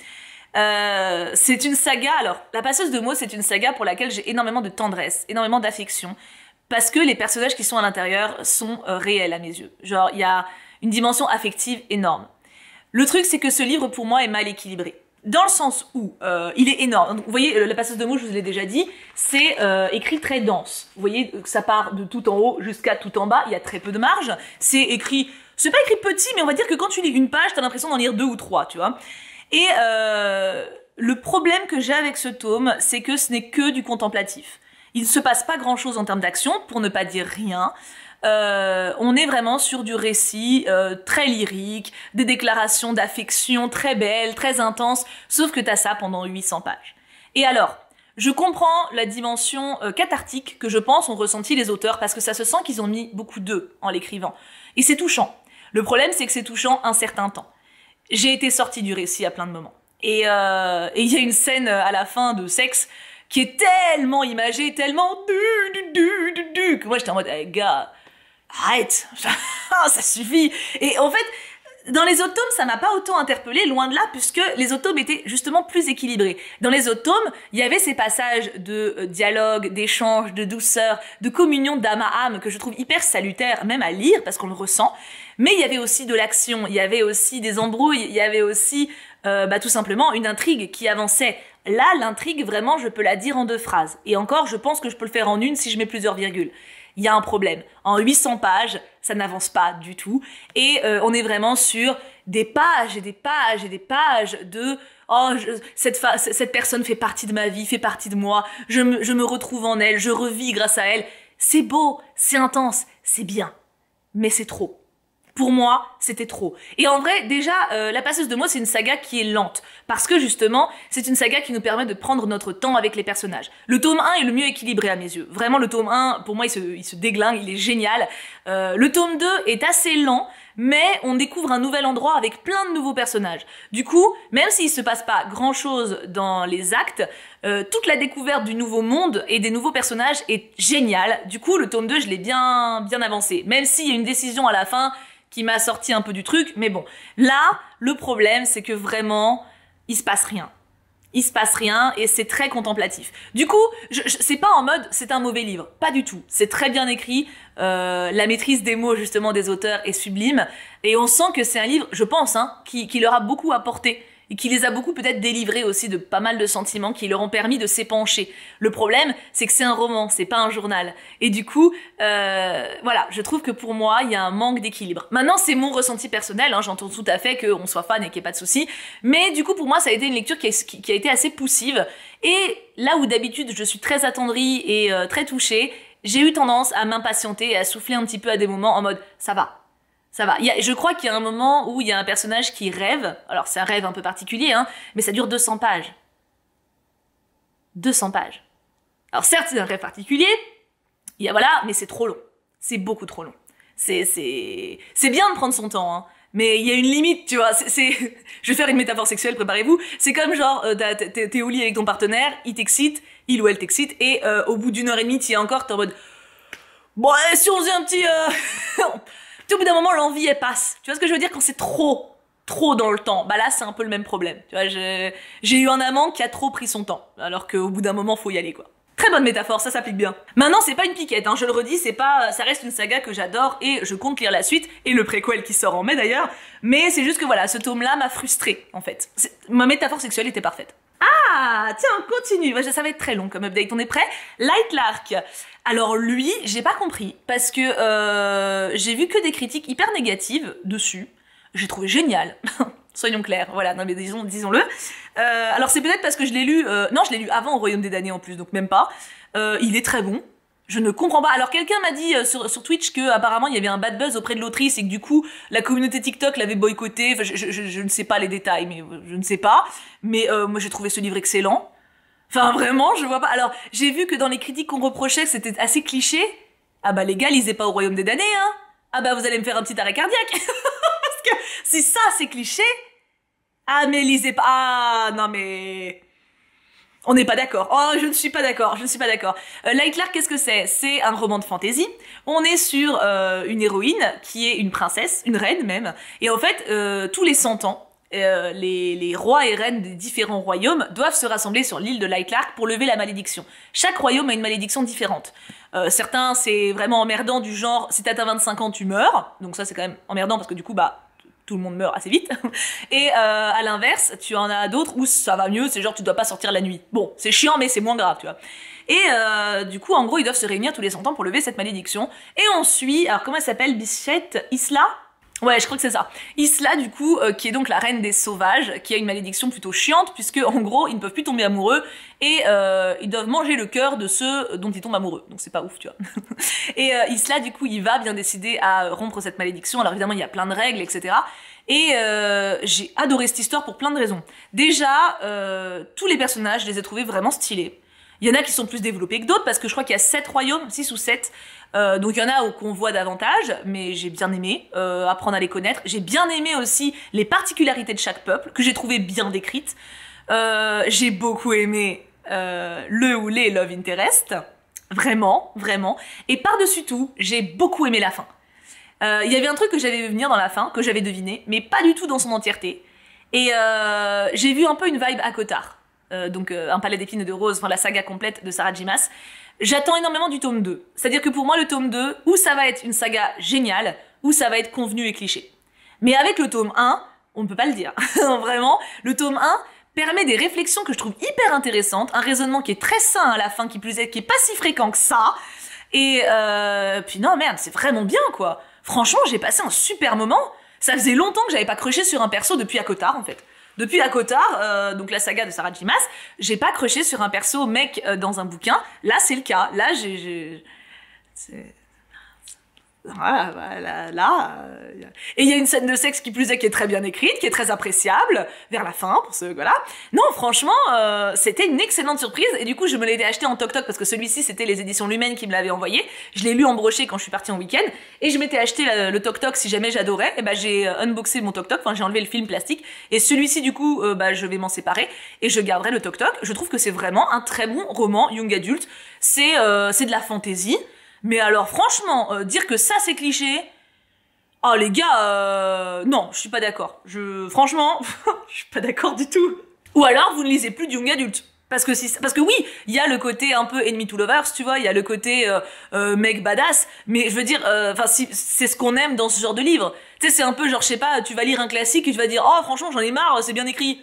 Euh, c'est une saga, alors La Passeuse de mots c'est une saga pour laquelle j'ai énormément de tendresse, énormément d'affection, parce que les personnages qui sont à l'intérieur sont euh, réels à mes yeux. Genre, il y a une dimension affective énorme. Le truc c'est que ce livre pour moi est mal équilibré. Dans le sens où euh, il est énorme. Donc, vous voyez, La Passeuse de mots, je vous l'ai déjà dit, c'est euh, écrit très dense. Vous voyez que ça part de tout en haut jusqu'à tout en bas, il y a très peu de marge. C'est écrit, c'est pas écrit petit, mais on va dire que quand tu lis une page, t'as l'impression d'en lire deux ou trois, tu vois. Et euh, le problème que j'ai avec ce tome, c'est que ce n'est que du contemplatif. Il ne se passe pas grand-chose en termes d'action, pour ne pas dire rien. Euh, on est vraiment sur du récit euh, très lyrique, des déclarations d'affection très belles, très intenses, sauf que t'as ça pendant huit cents pages. Et alors, je comprends la dimension euh, cathartique que je pense ont ressenti les auteurs, parce que ça se sent qu'ils ont mis beaucoup d'eux en l'écrivant. Et c'est touchant. Le problème, c'est que c'est touchant un certain temps. J'ai été sortie du récit à plein de moments. Et euh, et il y a une scène à la fin de sexe qui est tellement imagée, tellement du du du du du que moi j'étais en mode hey, gars, arrête, ça suffit. Et en fait, dans les autres tomes, ça m'a pas autant interpellée, loin de là, puisque les autres tomes étaient justement plus équilibrés. Dans les autres tomes, il y avait ces passages de euh, dialogue, d'échange, de douceur, de communion d'âme à âme que je trouve hyper salutaire, même à lire, parce qu'on le ressent. Mais il y avait aussi de l'action, il y avait aussi des embrouilles, il y avait aussi, euh, bah, tout simplement, une intrigue qui avançait. Là, l'intrigue, vraiment, je peux la dire en deux phrases. Et encore, je pense que je peux le faire en une si je mets plusieurs virgules. Il y a un problème. En huit cents pages, ça n'avance pas du tout. Et euh, on est vraiment sur des pages et des pages et des pages de oh, je, cette, fa cette personne fait partie de ma vie, fait partie de moi, je me, je me retrouve en elle, je revis grâce à elle. C'est beau, c'est intense, c'est bien, mais c'est trop. Pour moi, c'était trop. Et en vrai, déjà, euh, La Passeuse de mots, c'est une saga qui est lente. Parce que justement, c'est une saga qui nous permet de prendre notre temps avec les personnages. Le tome un est le mieux équilibré à mes yeux. Vraiment, le tome un, pour moi, il se, il se déglingue, il est génial. Euh, le tome deux est assez lent, mais on découvre un nouvel endroit avec plein de nouveaux personnages. Du coup, même s'il se passe pas grand chose dans les actes, euh, toute la découverte du nouveau monde et des nouveaux personnages est géniale. Du coup, le tome deux, je l'ai bien, bien avancé. Même s'il y a une décision à la fin qui m'a sorti un peu du truc, mais bon. Là, le problème, c'est que vraiment, il se passe rien. Il se passe rien et c'est très contemplatif. Du coup, je, je, c'est pas en mode c'est un mauvais livre, pas du tout. C'est très bien écrit, euh, la maîtrise des mots justement des auteurs est sublime et on sent que c'est un livre, je pense, hein, qui, qui leur a beaucoup apporté et qui les a beaucoup peut-être délivrés aussi de pas mal de sentiments qui leur ont permis de s'épancher. Le problème, c'est que c'est un roman, c'est pas un journal. Et du coup, euh, voilà, je trouve que pour moi, il y a un manque d'équilibre. Maintenant, c'est mon ressenti personnel, hein, j'entends tout à fait qu'on soit fan et qu'il n'y ait pas de souci, mais du coup, pour moi, ça a été une lecture qui a, qui, qui a été assez poussive. Et là où d'habitude, je suis très attendrie et euh, très touchée, j'ai eu tendance à m'impatienter et à souffler un petit peu à des moments en mode « ça va ». Ça va. Il y a, je crois qu'il y a un moment où il y a un personnage qui rêve. Alors, c'est un rêve un peu particulier, hein, mais ça dure deux cents pages. deux cents pages. Alors, certes, c'est un rêve particulier. Il y a, voilà, mais c'est trop long. C'est beaucoup trop long. C'est, c'est, c'est bien de prendre son temps, hein. Mais il y a une limite, tu vois. C'est, c'est... Je vais faire une métaphore sexuelle, préparez-vous. C'est comme genre, euh, t'es, t'es au lit avec ton partenaire, il t'excite, il ou elle t'excite, et euh, au bout d'une heure et demie, t'y es encore, t'es en mode... Bon, allez, si on faisait un petit... Euh... Au bout d'un moment, l'envie, elle passe. Tu vois ce que je veux dire? Quand c'est trop, trop dans le temps, bah là, c'est un peu le même problème. Tu vois, j'ai, j'ai eu un amant qui a trop pris son temps, alors qu'au bout d'un moment, faut y aller, quoi. Très bonne métaphore, ça s'applique bien. Maintenant, c'est pas une piquette, hein, je le redis, c'est pas, ça reste une saga que j'adore et je compte lire la suite, et le préquel qui sort en mai d'ailleurs, mais c'est juste que voilà, ce tome-là m'a frustrée, en fait. C'est... Ma métaphore sexuelle était parfaite. Ah, tiens, on continue. Ça va être très long comme update, on est prêt? Lightlark. Alors lui, j'ai pas compris, parce que euh, j'ai vu que des critiques hyper négatives dessus. J'ai trouvé génial. Soyons clairs, voilà, non mais disons, disons-le. Euh, alors c'est peut-être parce que je l'ai lu... Euh, non, je l'ai lu avant au Royaume des damnés en plus, donc même pas. Euh, il est très bon. Je ne comprends pas. Alors quelqu'un m'a dit euh, sur, sur Twitch que apparemment il y avait un bad buzz auprès de l'autrice et que du coup la communauté TikTok l'avait boycotté. Enfin, je, je, je, je ne sais pas les détails, mais je ne sais pas. Mais euh, moi j'ai trouvé ce livre excellent. Enfin vraiment, je vois pas. Alors j'ai vu que dans les critiques qu'on reprochait c'était assez cliché. Ah bah les gars, lisez pas au Royaume des damnés, hein. Ah bah vous allez me faire un petit arrêt cardiaque. Parce que si ça c'est cliché, ah mais lisez pas. Ah non mais... On n'est pas d'accord. Oh, je ne suis pas d'accord. Je ne suis pas d'accord. Euh, Lightlark, qu'est-ce que c'est? C'est un roman de fantasy. On est sur euh, une héroïne qui est une princesse, une reine même. Et en fait, euh, tous les cent ans, euh, les, les rois et reines des différents royaumes doivent se rassembler sur l'île de Lightlark pour lever la malédiction. Chaque royaume a une malédiction différente. Euh, certains, c'est vraiment emmerdant du genre, si t'atteins vingt-cinq ans, tu meurs. Donc ça, c'est quand même emmerdant parce que du coup, bah... tout le monde meurt assez vite. Et euh, à l'inverse, tu en as d'autres où ça va mieux, c'est genre tu dois pas sortir la nuit. Bon, c'est chiant mais c'est moins grave, tu vois. Et euh, du coup, en gros, ils doivent se réunir tous les cent ans pour lever cette malédiction. Et on suit, alors comment elle s'appelle? Bichette Isla? Ouais, je crois que c'est ça. Isla, du coup, euh, qui est donc la reine des sauvages, qui a une malédiction plutôt chiante, puisque en gros, ils ne peuvent plus tomber amoureux, et euh, ils doivent manger le cœur de ceux dont ils tombent amoureux. Donc c'est pas ouf, tu vois. Et euh, Isla, du coup, il va bien décider à rompre cette malédiction. Alors évidemment, il y a plein de règles, et cetera. Et euh, j'ai adoré cette histoire pour plein de raisons. Déjà, euh, tous les personnages, je les ai trouvés vraiment stylés. Il y en a qui sont plus développés que d'autres, parce que je crois qu'il y a sept royaumes, six ou sept. Euh, donc il y en a qu'on voit davantage, mais j'ai bien aimé euh, apprendre à les connaître. J'ai bien aimé aussi les particularités de chaque peuple, que j'ai trouvé bien décrites. Euh, j'ai beaucoup aimé euh, le ou les love interest. Vraiment, vraiment. Et par-dessus tout, j'ai beaucoup aimé la fin. Il euh, y avait un truc que j'avais vu venir dans la fin, que j'avais deviné, mais pas du tout dans son entièreté. Et euh, j'ai vu un peu une vibe à Cotard. Euh, donc euh, Un palais d'épines et de roses, enfin la saga complète de Sarah J. Maas. J'attends énormément du tome deux. C'est-à-dire que pour moi, le tome deux, ou ça va être une saga géniale, ou ça va être convenu et cliché. Mais avec le tome un, on ne peut pas le dire. Vraiment, le tome un permet des réflexions que je trouve hyper intéressantes, un raisonnement qui est très sain à la fin, qui plus est, qui est pas si fréquent que ça. Et euh, puis non, merde, c'est vraiment bien, quoi. Franchement, j'ai passé un super moment. Ça faisait longtemps que j'avais pas crushé sur un perso depuis ACOTAR, en fait. Depuis ACOTAR, euh, donc la saga de Sarah J. Maas, j'ai pas crushé sur un perso mec euh, dans un bouquin. Là, c'est le cas. Là, j'ai... C'est... Voilà, voilà, là... Euh... Et il y a une scène de sexe qui plus est qui est très bien écrite, qui est très appréciable, vers la fin, pour ceux... Voilà. Non, franchement, euh, c'était une excellente surprise, et du coup, je me l'ai acheté en toc-toc, parce que celui-ci, c'était les éditions Lumen qui me l'avaient envoyé. Je l'ai lu en broché quand je suis partie en week-end, et je m'étais acheté le, le toc-toc si jamais j'adorais. Et bah, j'ai unboxé mon toc-toc, enfin, j'ai enlevé le film plastique, et celui-ci, du coup, euh, bah, je vais m'en séparer, et je garderai le toc-toc. Je trouve que c'est vraiment un très bon roman young adulte. C'est euh, c'est de la fantaisie. Mais alors franchement, euh, dire que ça c'est cliché, oh les gars, euh, non, je suis pas d'accord. Je, franchement, je suis pas d'accord du tout. Ou alors vous ne lisez plus du young adulte. Parce que, si, parce que oui, il y a le côté un peu enemy to lovers, tu vois, il y a le côté euh, euh, mec badass, mais je veux dire, enfin, euh, si, c'est ce qu'on aime dans ce genre de livre. Tu sais, c'est un peu genre, je sais pas, tu vas lire un classique et tu vas dire, oh franchement j'en ai marre, c'est bien écrit.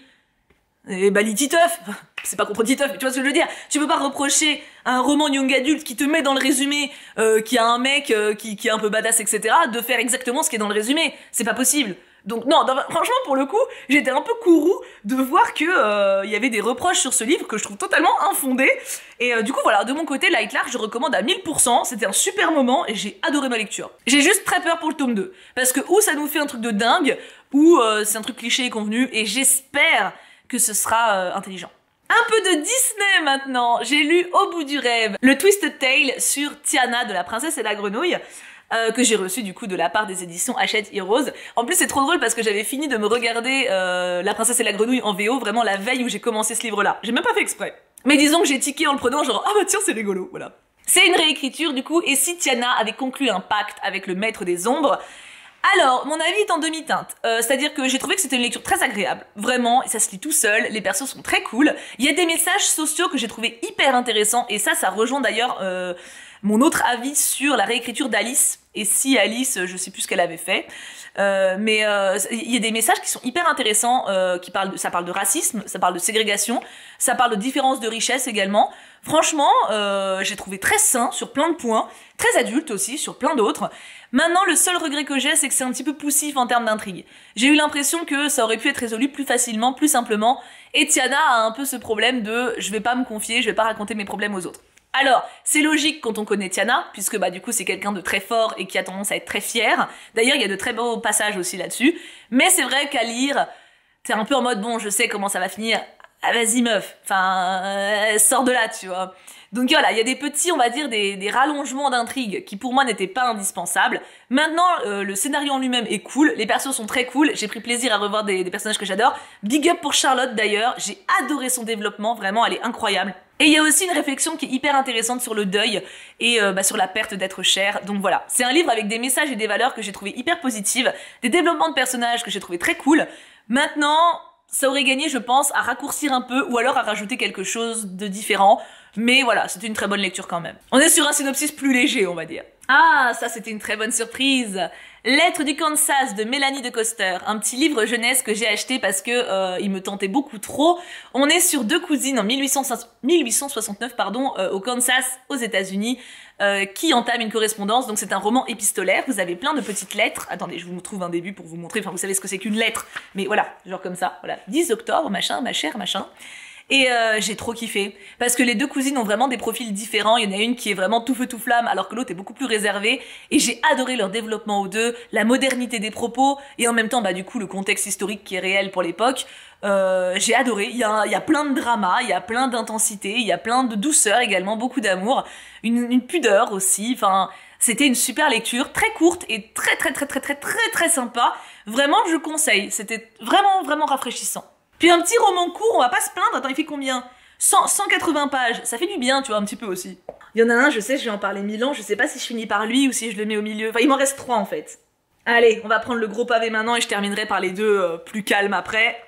Et bah lis Titeuf, c'est pas contre Titeuf, mais tu vois ce que je veux dire. Tu peux pas reprocher à un roman young adulte qui te met dans le résumé euh, qu'il y a un mec euh, qui, qui est un peu badass, et cetera, de faire exactement ce qui est dans le résumé. C'est pas possible. Donc non, dans, franchement pour le coup, j'étais un peu courroux de voir que euh, y avait des reproches sur ce livre que je trouve totalement infondés. Et euh, du coup voilà, de mon côté, Light Lark, je recommande à mille pour cent, c'était un super moment et j'ai adoré ma lecture. J'ai juste très peur pour le tome deux, parce que ou ça nous fait un truc de dingue, ou euh, c'est un truc cliché et convenu, et j'espère que ce sera euh, intelligent. Un peu de Disney maintenant. J'ai lu Au bout du rêve, le Twisted Tale sur Tiana de La princesse et la grenouille, euh, que j'ai reçu du coup de la part des éditions Hachette Heroes. En plus c'est trop drôle parce que j'avais fini de me regarder euh, La princesse et la grenouille en V O vraiment la veille où j'ai commencé ce livre-là. J'ai même pas fait exprès. Mais disons que j'ai tiqué en le prenant genre ah bah tiens c'est rigolo, voilà. C'est une réécriture du coup, et si Tiana avait conclu un pacte avec le maître des ombres. Alors, mon avis est en demi-teinte, euh, c'est-à-dire que j'ai trouvé que c'était une lecture très agréable, vraiment, et ça se lit tout seul, les persos sont très cool, il y a des messages sociaux que j'ai trouvé hyper intéressants, et ça, ça rejoint d'ailleurs euh, mon autre avis sur la réécriture d'Alice, et si Alice, je sais plus ce qu'elle avait fait, euh, mais euh, il y a des messages qui sont hyper intéressants, euh, qui parlent de, ça parle de racisme, ça parle de ségrégation, ça parle de différence de richesse également. Franchement, euh, j'ai trouvé très sain sur plein de points, très adulte aussi sur plein d'autres. Maintenant, le seul regret que j'ai, c'est que c'est un petit peu poussif en termes d'intrigue. J'ai eu l'impression que ça aurait pu être résolu plus facilement, plus simplement, et Tiana a un peu ce problème de « je vais pas me confier, je vais pas raconter mes problèmes aux autres ». Alors, c'est logique quand on connaît Tiana, puisque bah du coup c'est quelqu'un de très fort et qui a tendance à être très fier. D'ailleurs, il y a de très beaux passages aussi là-dessus. Mais c'est vrai qu'à lire, t'es un peu en mode « bon, je sais comment ça va finir, ah, vas-y meuf, enfin, euh, sors de là, tu vois ». Donc voilà, il y a des petits, on va dire, des, des rallongements d'intrigue qui pour moi n'étaient pas indispensables. Maintenant, euh, le scénario en lui-même est cool, les persos sont très cool, j'ai pris plaisir à revoir des, des personnages que j'adore. Big up pour Charlotte d'ailleurs, j'ai adoré son développement, vraiment, elle est incroyable. Et il y a aussi une réflexion qui est hyper intéressante sur le deuil et euh, bah, sur la perte d'être cher. Donc voilà, c'est un livre avec des messages et des valeurs que j'ai trouvé hyper positives, des développements de personnages que j'ai trouvé très cool. Maintenant, ça aurait gagné, je pense, à raccourcir un peu ou alors à rajouter quelque chose de différent. Mais voilà, c'était une très bonne lecture quand même. On est sur un synopsis plus léger, on va dire. Ah, ça c'était une très bonne surprise. Lettre du Kansas de Mélanie de Coster, un petit livre jeunesse que j'ai acheté parce que euh, il me tentait beaucoup trop. On est sur deux cousines en mille huit cent soixante-neuf pardon, euh, au Kansas, aux États-Unis, euh, qui entament une correspondance. Donc c'est un roman épistolaire. Vous avez plein de petites lettres. Attendez, je vous trouve un début pour vous montrer. Enfin, vous savez ce que c'est qu'une lettre, mais voilà, genre comme ça. Voilà, dix octobre, machin, ma chère, machin. Et euh, j'ai trop kiffé, parce que les deux cousines ont vraiment des profils différents. Il y en a une qui est vraiment tout feu tout flamme, alors que l'autre est beaucoup plus réservée. Et j'ai adoré leur développement aux deux, la modernité des propos, et en même temps, bah du coup, le contexte historique qui est réel pour l'époque. Euh, j'ai adoré. Il y a, il y a plein de drama, il y a plein d'intensité, il y a plein de douceur également, beaucoup d'amour, une, une pudeur aussi. Enfin, c'était une super lecture, très courte et très très très très très très très sympa. Vraiment, je conseille. C'était vraiment vraiment rafraîchissant. Puis un petit roman court, on va pas se plaindre. Attends, il fait combien? cent, cent quatre-vingts pages, ça fait du bien, tu vois, un petit peu aussi. Il y en a un, je sais, je vais en parler mille ans, je sais pas si je finis par lui ou si je le mets au milieu. Enfin, il m'en reste trois en fait. Allez, on va prendre le gros pavé maintenant et je terminerai par les deux euh, plus calmes après.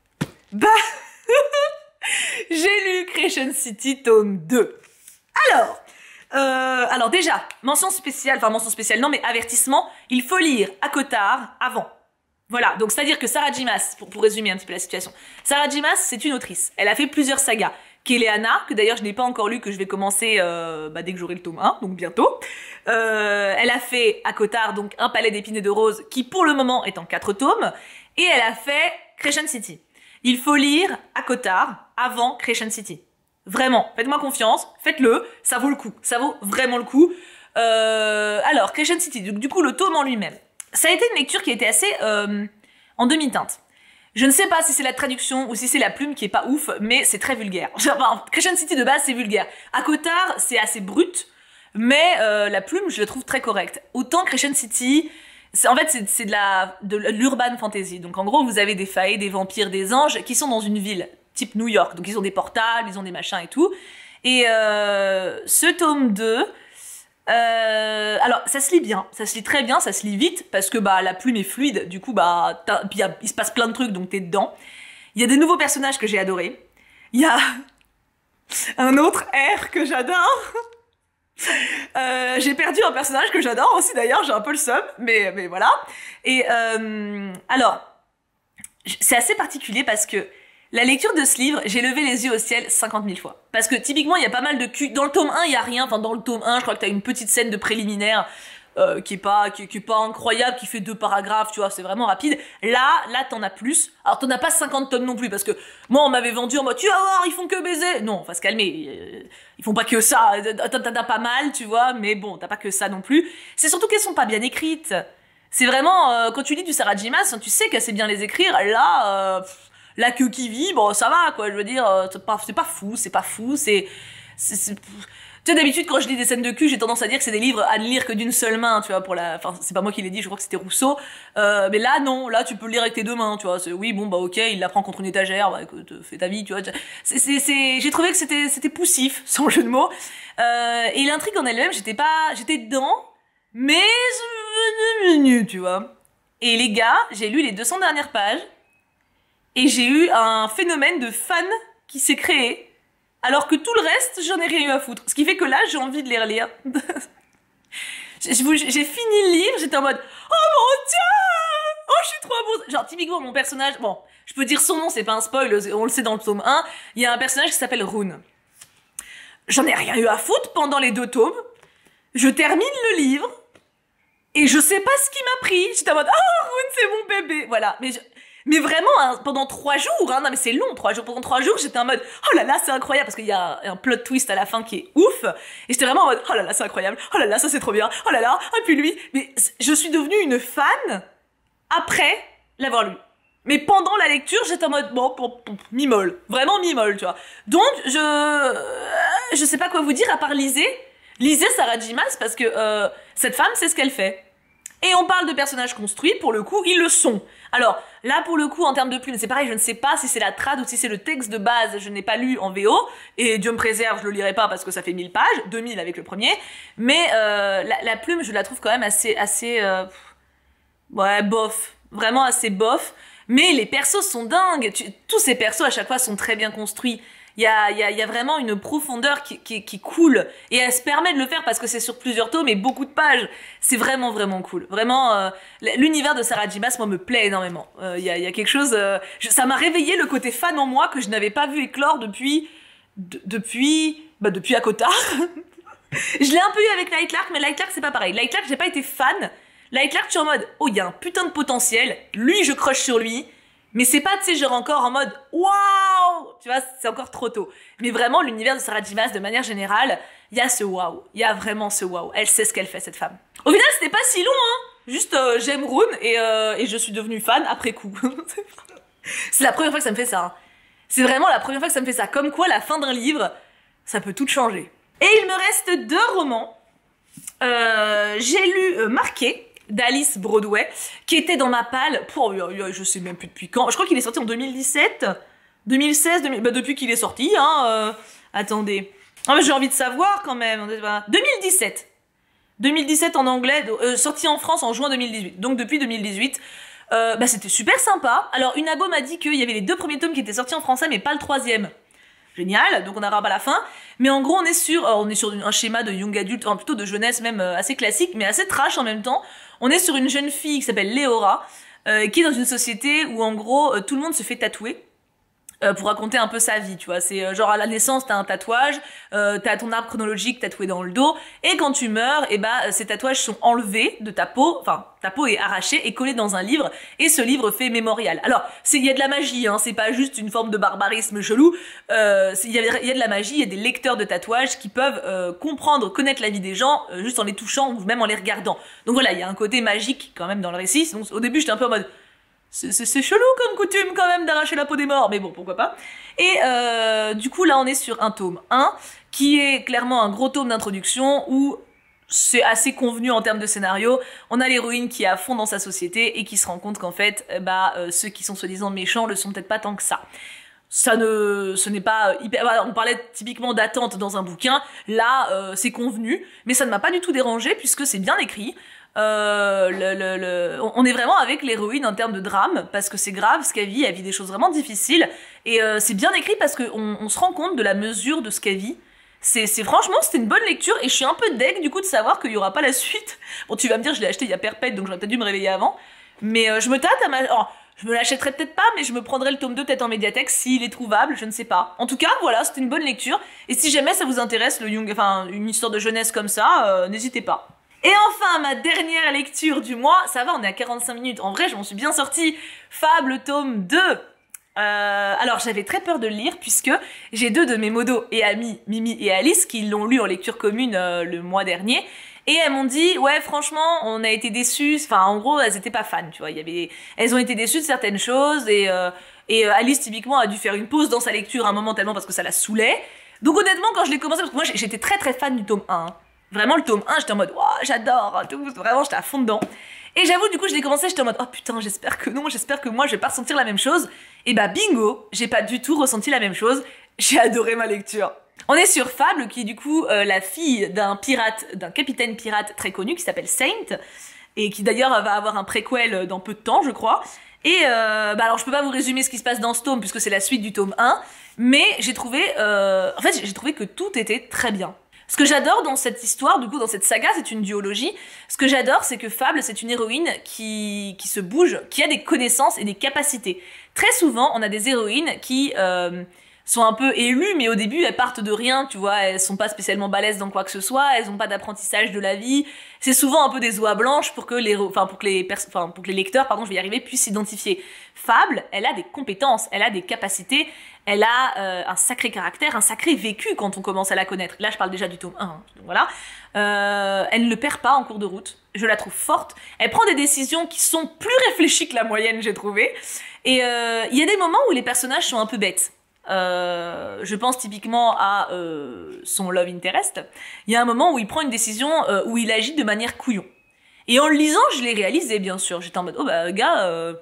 Bah j'ai lu Creation City tome deux. Alors, euh, alors déjà, mention spéciale, enfin mention spéciale non mais avertissement, il faut lire ACOTAR avant. Voilà, donc c'est-à-dire que Sarah J. Maas, pour, pour résumer un petit peu la situation, Sarah J. Maas, c'est une autrice. Elle a fait plusieurs sagas. Kéléana, que d'ailleurs je n'ai pas encore lu, que je vais commencer euh, bah, dès que j'aurai le tome un, donc bientôt. Euh, elle a fait à Cotard, donc Un palais d'épines et de roses, qui pour le moment est en quatre tomes, et elle a fait Crescent City. Il faut lire à Cotard avant Crescent City. Vraiment, faites-moi confiance, faites-le, ça vaut le coup, ça vaut vraiment le coup. Euh, alors, Crescent City, du, du coup le tome en lui-même. Ça a été une lecture qui a été assez euh, en demi-teinte. Je ne sais pas si c'est la traduction ou si c'est la plume qui est pas ouf, mais c'est très vulgaire. Enfin, Crescent City de base c'est vulgaire. À Cotard c'est assez brut, mais euh, la plume je la trouve très correcte. Autant Crescent City, en fait c'est de la de l'urban fantasy. Donc en gros vous avez des faées, des vampires, des anges qui sont dans une ville type New York. Donc ils ont des portables, ils ont des machins et tout. Et euh, ce tome deux, Euh, alors ça se lit bien, ça se lit très bien, ça se lit vite parce que bah la plume est fluide, du coup bah y a, il se passe plein de trucs donc t'es dedans. Il y a des nouveaux personnages que j'ai adorés. Il y a un autre R que j'adore. Euh, j'ai perdu un personnage que j'adore aussi d'ailleurs, j'ai un peu le seum, mais mais voilà. Et euh, alors c'est assez particulier parce que la lecture de ce livre, j'ai levé les yeux au ciel cinquante mille fois. Parce que typiquement, il y a pas mal de cul. Dans le tome un, il y a rien. Enfin, dans le tome un, je crois que t'as une petite scène de préliminaire euh, qui est pas qui, qui est pas incroyable, qui fait deux paragraphes, tu vois, c'est vraiment rapide. Là, là, t'en as plus. Alors, t'en as pas cinquante tomes non plus, parce que moi, on m'avait vendu en mode, tu vas voir, ils font que baiser. Non, faut se calmer. Ils font pas que ça. T'en as pas mal, tu vois, mais bon, t'as pas que ça non plus. C'est surtout qu'elles sont pas bien écrites. C'est vraiment, euh, quand tu lis du Sarah J. Maas, tu sais qu'elle sait bien les écrire. Là, euh, la queue qui vit, bon, ça va, quoi. Je veux dire, c'est pas, c'est pas fou, c'est pas fou, c'est, c'est, c'est... Tu sais, d'habitude, quand je lis des scènes de cul, j'ai tendance à dire que c'est des livres à ne lire que d'une seule main, tu vois, pour la, enfin, c'est pas moi qui l'ai dit, je crois que c'était Rousseau. Euh, mais là, non, là, tu peux le lire avec tes deux mains, tu vois. C'est, oui, bon, bah, ok, il la prend contre une étagère, bah, écoute, fais ta vie, tu vois. C'est, c'est, c'est, j'ai trouvé que c'était, c'était poussif, sans jeu de mots. Euh, et l'intrigue en elle-même, j'étais pas, j'étais dedans, mais, tu vois. Et les gars, j'ai lu les deux cents dernières pages, et j'ai eu un phénomène de fan qui s'est créé, alors que tout le reste, j'en ai rien eu à foutre. Ce qui fait que là, j'ai envie de les relire. j'ai fini le livre, j'étais en mode « Oh mon Dieu! Oh, je suis trop amoureuse !» Genre, typiquement, mon personnage... Bon, je peux dire son nom, c'est pas un spoil, on le sait dans le tome un. Il y a un personnage qui s'appelle Rune. J'en ai rien eu à foutre pendant les deux tomes. Je termine le livre, et je sais pas ce qui m'a pris. J'étais en mode « Oh, Rune, c'est mon bébé !» Voilà, mais... Je... Mais vraiment, hein, pendant trois jours, hein, non mais c'est long, trois jours, pendant trois jours, j'étais en mode, oh là là, c'est incroyable, parce qu'il y a un plot twist à la fin qui est ouf, et j'étais vraiment en mode, oh là là, c'est incroyable, oh là là, ça c'est trop bien, oh là là, et puis lui, mais je suis devenue une fan après l'avoir lu. Mais pendant la lecture, j'étais en mode, bon, bon, bon mi-molle, vraiment mi-molle, tu vois. Donc, je, je sais pas quoi vous dire, à part lisez, lisez Sarah J. Maas, parce que euh, cette femme, c'est ce qu'elle fait. Et on parle de personnages construits, pour le coup, ils le sont. Alors, là, pour le coup, en termes de plume, c'est pareil, je ne sais pas si c'est la trad ou si c'est le texte de base, je n'ai pas lu en V O, et Dieu me préserve, je le lirai pas parce que ça fait mille pages, deux mille avec le premier, mais euh, la, la plume, je la trouve quand même assez, assez, euh, ouais, bof, vraiment assez bof, mais les persos sont dingues, tu, tous ces persos à chaque fois sont très bien construits. Il y a, y, a, y a vraiment une profondeur qui, qui, qui coule, et elle se permet de le faire parce que c'est sur plusieurs tomes et beaucoup de pages. C'est vraiment vraiment cool. Vraiment, euh, l'univers de Sarah J. Maas, moi, me plaît énormément. Il euh, y, a, y a quelque chose, euh, je, ça m'a réveillé le côté fan en moi que je n'avais pas vu éclore depuis, de, depuis, bah depuis à Cotard. Je l'ai un peu eu avec Light Lark, mais Light Lark c'est pas pareil. Light Lark j'ai pas été fan. Light Lark je suis en mode, oh il y a un putain de potentiel. Lui je crush sur lui. Mais c'est pas, tu sais, genre encore en mode « Waouh !» Tu vois, c'est encore trop tôt. Mais vraiment, l'univers de Sarah J. Maas, de manière générale, il y a ce waouh. Il y a vraiment ce waouh. Elle sait ce qu'elle fait, cette femme. Au final, c'était pas si long, hein. Juste, euh, j'aime Rune et, euh, et je suis devenue fan après coup. C'est la première fois que ça me fait ça. Hein. C'est vraiment la première fois que ça me fait ça. Comme quoi, la fin d'un livre, ça peut tout changer. Et il me reste deux romans. Euh, j'ai lu euh, Marqué d'Alice Broadway, qui était dans ma palle, pour, je sais même plus depuis quand, je crois qu'il est sorti en deux mille dix-sept, deux mille seize, deux mille, bah depuis qu'il est sorti, hein, euh, attendez, oh, j'ai envie de savoir quand même, deux mille dix-sept, deux mille dix-sept en anglais, euh, sorti en France en juin deux mille dix-huit, donc depuis deux mille dix-huit, euh, bah c'était super sympa. Alors une abo m'a dit qu'il y avait les deux premiers tomes qui étaient sortis en français, mais pas le troisième. Génial, donc on n'aura pas la fin, mais en gros on est sur, on est sur un schéma de young adulte, enfin plutôt de jeunesse même euh, assez classique, mais assez trash en même temps. On est sur une jeune fille qui s'appelle Léora, euh, qui est dans une société où en gros euh, tout le monde se fait tatouer. euh, pour raconter un peu sa vie, tu vois. C'est euh, genre à la naissance, t'as un tatouage, euh, t'as ton arbre chronologique tatoué dans le dos, et quand tu meurs, et bah ces tatouages sont enlevés de ta peau, enfin ta peau est arrachée et collée dans un livre, et ce livre fait mémorial. Alors, il y a de la magie, hein, c'est pas juste une forme de barbarisme chelou, il euh, y, a, y a de la magie, il y a des lecteurs de tatouages qui peuvent euh, comprendre, connaître la vie des gens, euh, juste en les touchant, ou même en les regardant. Donc voilà, il y a un côté magique quand même dans le récit, sinon au début j'étais un peu en mode... C'est chelou comme coutume quand même d'arracher la peau des morts, mais bon, pourquoi pas. Et euh, du coup, là, on est sur un tome un, qui est clairement un gros tome d'introduction, où c'est assez convenu en termes de scénario. On a l'héroïne qui est à fond dans sa société, et qui se rend compte qu'en fait, bah, euh, ceux qui sont soi-disant méchants le sont peut-être pas tant que ça. Ça ne, ce n'est pas hyper... On parlait typiquement d'attente dans un bouquin, là, euh, c'est convenu, mais ça ne m'a pas du tout dérangé, puisque c'est bien écrit. Euh, le, le, le... on est vraiment avec l'héroïne en termes de drame, parce que c'est grave ce qu'elle vit, elle vit des choses vraiment difficiles, et euh, c'est bien écrit parce qu'on on se rend compte de la mesure de ce qu'elle vit. C'est franchement, c'était une bonne lecture, et je suis un peu deg du coup de savoir qu'il y aura pas la suite. Bon, tu vas me dire, je l'ai acheté il y a perpète, donc j'aurais peut-être dû me réveiller avant, mais euh, je me tâte à ma... Oh, je me l'achèterai peut-être pas, mais je me prendrai le tome deux peut-être en médiathèque s'il est trouvable, je ne sais pas. En tout cas, voilà, c'était une bonne lecture, et si jamais ça vous intéresse, le young... enfin, une histoire de jeunesse comme ça, euh, n'hésitez pas. Et enfin, ma dernière lecture du mois, ça va, on est à quarante-cinq minutes, en vrai je m'en suis bien sortie, Fable tome deux. Euh, alors j'avais très peur de le lire puisque j'ai deux de mes modos et amis, Mimi et Alice, qui l'ont lu en lecture commune euh, le mois dernier, et elles m'ont dit, ouais franchement on a été déçus, enfin en gros elles étaient pas fans, tu vois, il y avait... elles ont été déçues de certaines choses, et, euh, et euh, Alice typiquement a dû faire une pause dans sa lecture à un moment tellement parce que ça la saoulait. Donc honnêtement quand je l'ai commencé, parce que moi j'étais très très fan du tome un, hein. Vraiment, le tome un, j'étais en mode, waouh, j'adore, tout, vraiment, j'étais à fond dedans. Et j'avoue, du coup, je l'ai commencé, j'étais en mode, oh putain, j'espère que non, j'espère que moi, je vais pas ressentir la même chose. Et bah, bingo, j'ai pas du tout ressenti la même chose. J'ai adoré ma lecture. On est sur Fable, qui est du coup euh, la fille d'un pirate, d'un capitaine pirate très connu, qui s'appelle Saint, et qui d'ailleurs va avoir un préquel dans peu de temps, je crois. Et euh, bah alors, je peux pas vous résumer ce qui se passe dans ce tome, puisque c'est la suite du tome un, mais j'ai trouvé, euh, en fait, j'ai trouvé que tout était très bien. Ce que j'adore dans cette histoire, du coup dans cette saga, c'est une duologie. Ce que j'adore, c'est que Fable, c'est une héroïne qui, qui se bouge, qui a des connaissances et des capacités. Très souvent, on a des héroïnes qui euh, sont un peu élues, mais au début, elles partent de rien, tu vois, elles sont pas spécialement balèzes dans quoi que ce soit, elles ont pas d'apprentissage de la vie. C'est souvent un peu des oies blanches pour que les, enfin pour que les, enfin pour que les lecteurs, pardon, je vais y arriver, puissent s'identifier. Fable, elle a des compétences, elle a des capacités. Elle a euh, un sacré caractère, un sacré vécu quand on commence à la connaître. Là, je parle déjà du tome un, hein, donc voilà. Euh, elle ne le perd pas en cours de route. Je la trouve forte. Elle prend des décisions qui sont plus réfléchies que la moyenne, j'ai trouvé. Et il euh, y a des moments où les personnages sont un peu bêtes. Euh, je pense typiquement à euh, son love interest. Il y a un moment où il prend une décision euh, où il agit de manière couillon. Et en le lisant, je l'ai réalisé, bien sûr. J'étais en mode, oh bah, gars... Euh...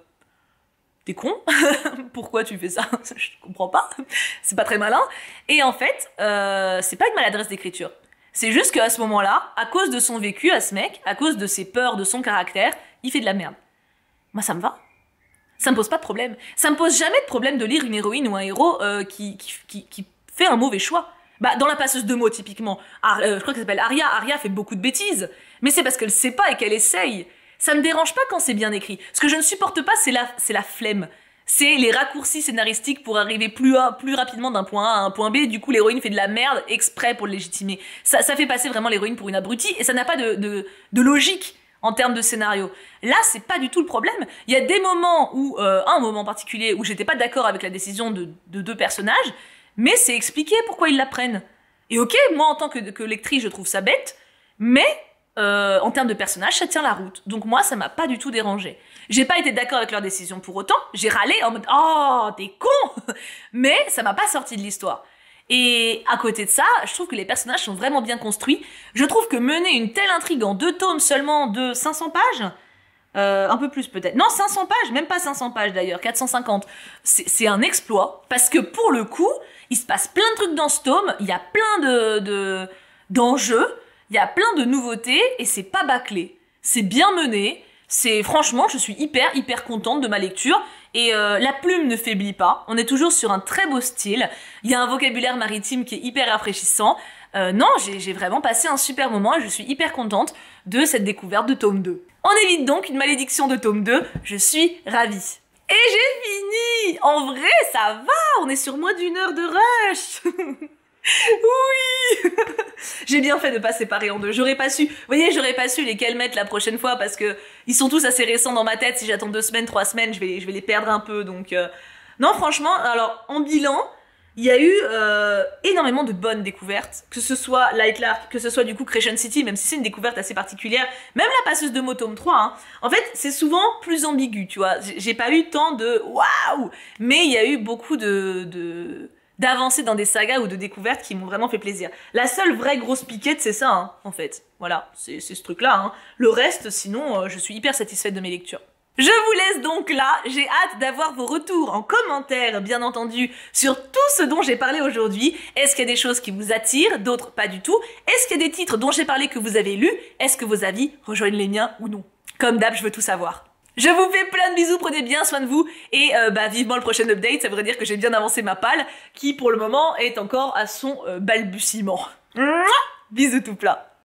T'es con. Pourquoi tu fais ça? Je comprends pas. C'est pas très malin. Et en fait, euh, c'est pas une maladresse d'écriture. C'est juste qu'à ce moment-là, à cause de son vécu à ce mec, à cause de ses peurs, de son caractère, il fait de la merde. Moi, ça me va. Ça me pose pas de problème. Ça me pose jamais de problème de lire une héroïne ou un héros euh, qui, qui, qui, qui fait un mauvais choix. Bah, dans La passeuse de mots, typiquement. Ar euh, je crois qu'elle s'appelle Aria. Aria fait beaucoup de bêtises. Mais c'est parce qu'elle sait pas et qu'elle essaye. Ça me dérange pas quand c'est bien écrit. Ce que je ne supporte pas, c'est la, c'est la flemme. C'est les raccourcis scénaristiques pour arriver plus, à, plus rapidement d'un point A à un point B. Du coup, l'héroïne fait de la merde exprès pour le légitimer. Ça, ça fait passer vraiment l'héroïne pour une abrutie et ça n'a pas de, de, de logique en termes de scénario. Là, c'est pas du tout le problème. Il y a des moments où, euh, un moment particulier, où j'étais pas d'accord avec la décision de, de deux personnages, mais c'est expliqué pourquoi ils la prennent. Et ok, moi en tant que, que lectrice, je trouve ça bête, mais... Euh, en termes de personnage, ça tient la route. Donc moi, ça m'a pas du tout dérangé. J'ai pas été d'accord avec leur décision pour autant. J'ai râlé en mode « Oh, t'es con !» Mais ça m'a pas sorti de l'histoire. Et à côté de ça, je trouve que les personnages sont vraiment bien construits. Je trouve que mener une telle intrigue en deux tomes seulement de cinq cents pages, euh, un peu plus peut-être. Non, cinq cents pages, même pas cinq cents pages d'ailleurs, quatre cent cinquante. C'est un exploit, parce que pour le coup, il se passe plein de trucs dans ce tome, il y a plein de, de, d'enjeux, il y a plein de nouveautés et c'est pas bâclé. C'est bien mené. C'est franchement, je suis hyper hyper contente de ma lecture et euh, la plume ne faiblit pas. On est toujours sur un très beau style. Il y a un vocabulaire maritime qui est hyper rafraîchissant. Euh, non, j'ai vraiment passé un super moment et je suis hyper contente de cette découverte de tome deux. On évite donc une malédiction de tome deux. Je suis ravie. Et j'ai fini! oui, en vrai, ça va, on est sur moins d'une heure de rush. Oui. J'ai bien fait de pas séparer en deux, j'aurais pas su, vous voyez, j'aurais pas su lesquels mettre la prochaine fois parce que ils sont tous assez récents dans ma tête, si j'attends deux semaines, trois semaines, je vais, je vais les perdre un peu, donc... Euh... Non, franchement, alors, en bilan, il y a eu euh, énormément de bonnes découvertes, que ce soit Light Lark, que ce soit du coup Crescent City, même si c'est une découverte assez particulière, même la passeuse de mots tome trois, hein. En fait, c'est souvent plus ambigu, tu vois, j'ai pas eu tant de waouh, mais il y a eu beaucoup de... de... d'avancer dans des sagas ou de découvertes qui m'ont vraiment fait plaisir. La seule vraie grosse piquette, c'est ça, hein, en fait. Voilà, c'est ce truc-là. Hein. Le reste, sinon, euh, je suis hyper satisfaite de mes lectures. Je vous laisse donc là, j'ai hâte d'avoir vos retours en commentaire, bien entendu, sur tout ce dont j'ai parlé aujourd'hui. Est-ce qu'il y a des choses qui vous attirent, d'autres pas du tout? Est-ce qu'il y a des titres dont j'ai parlé que vous avez lus? Est-ce que vos avis rejoignent les miens ou non? Comme d'hab, je veux tout savoir. Je vous fais plein de bisous, prenez bien soin de vous, et euh, bah vivement le prochain update, ça voudrait dire que j'ai bien avancé ma palle, qui pour le moment est encore à son euh, balbutiement. Bisous tout plat.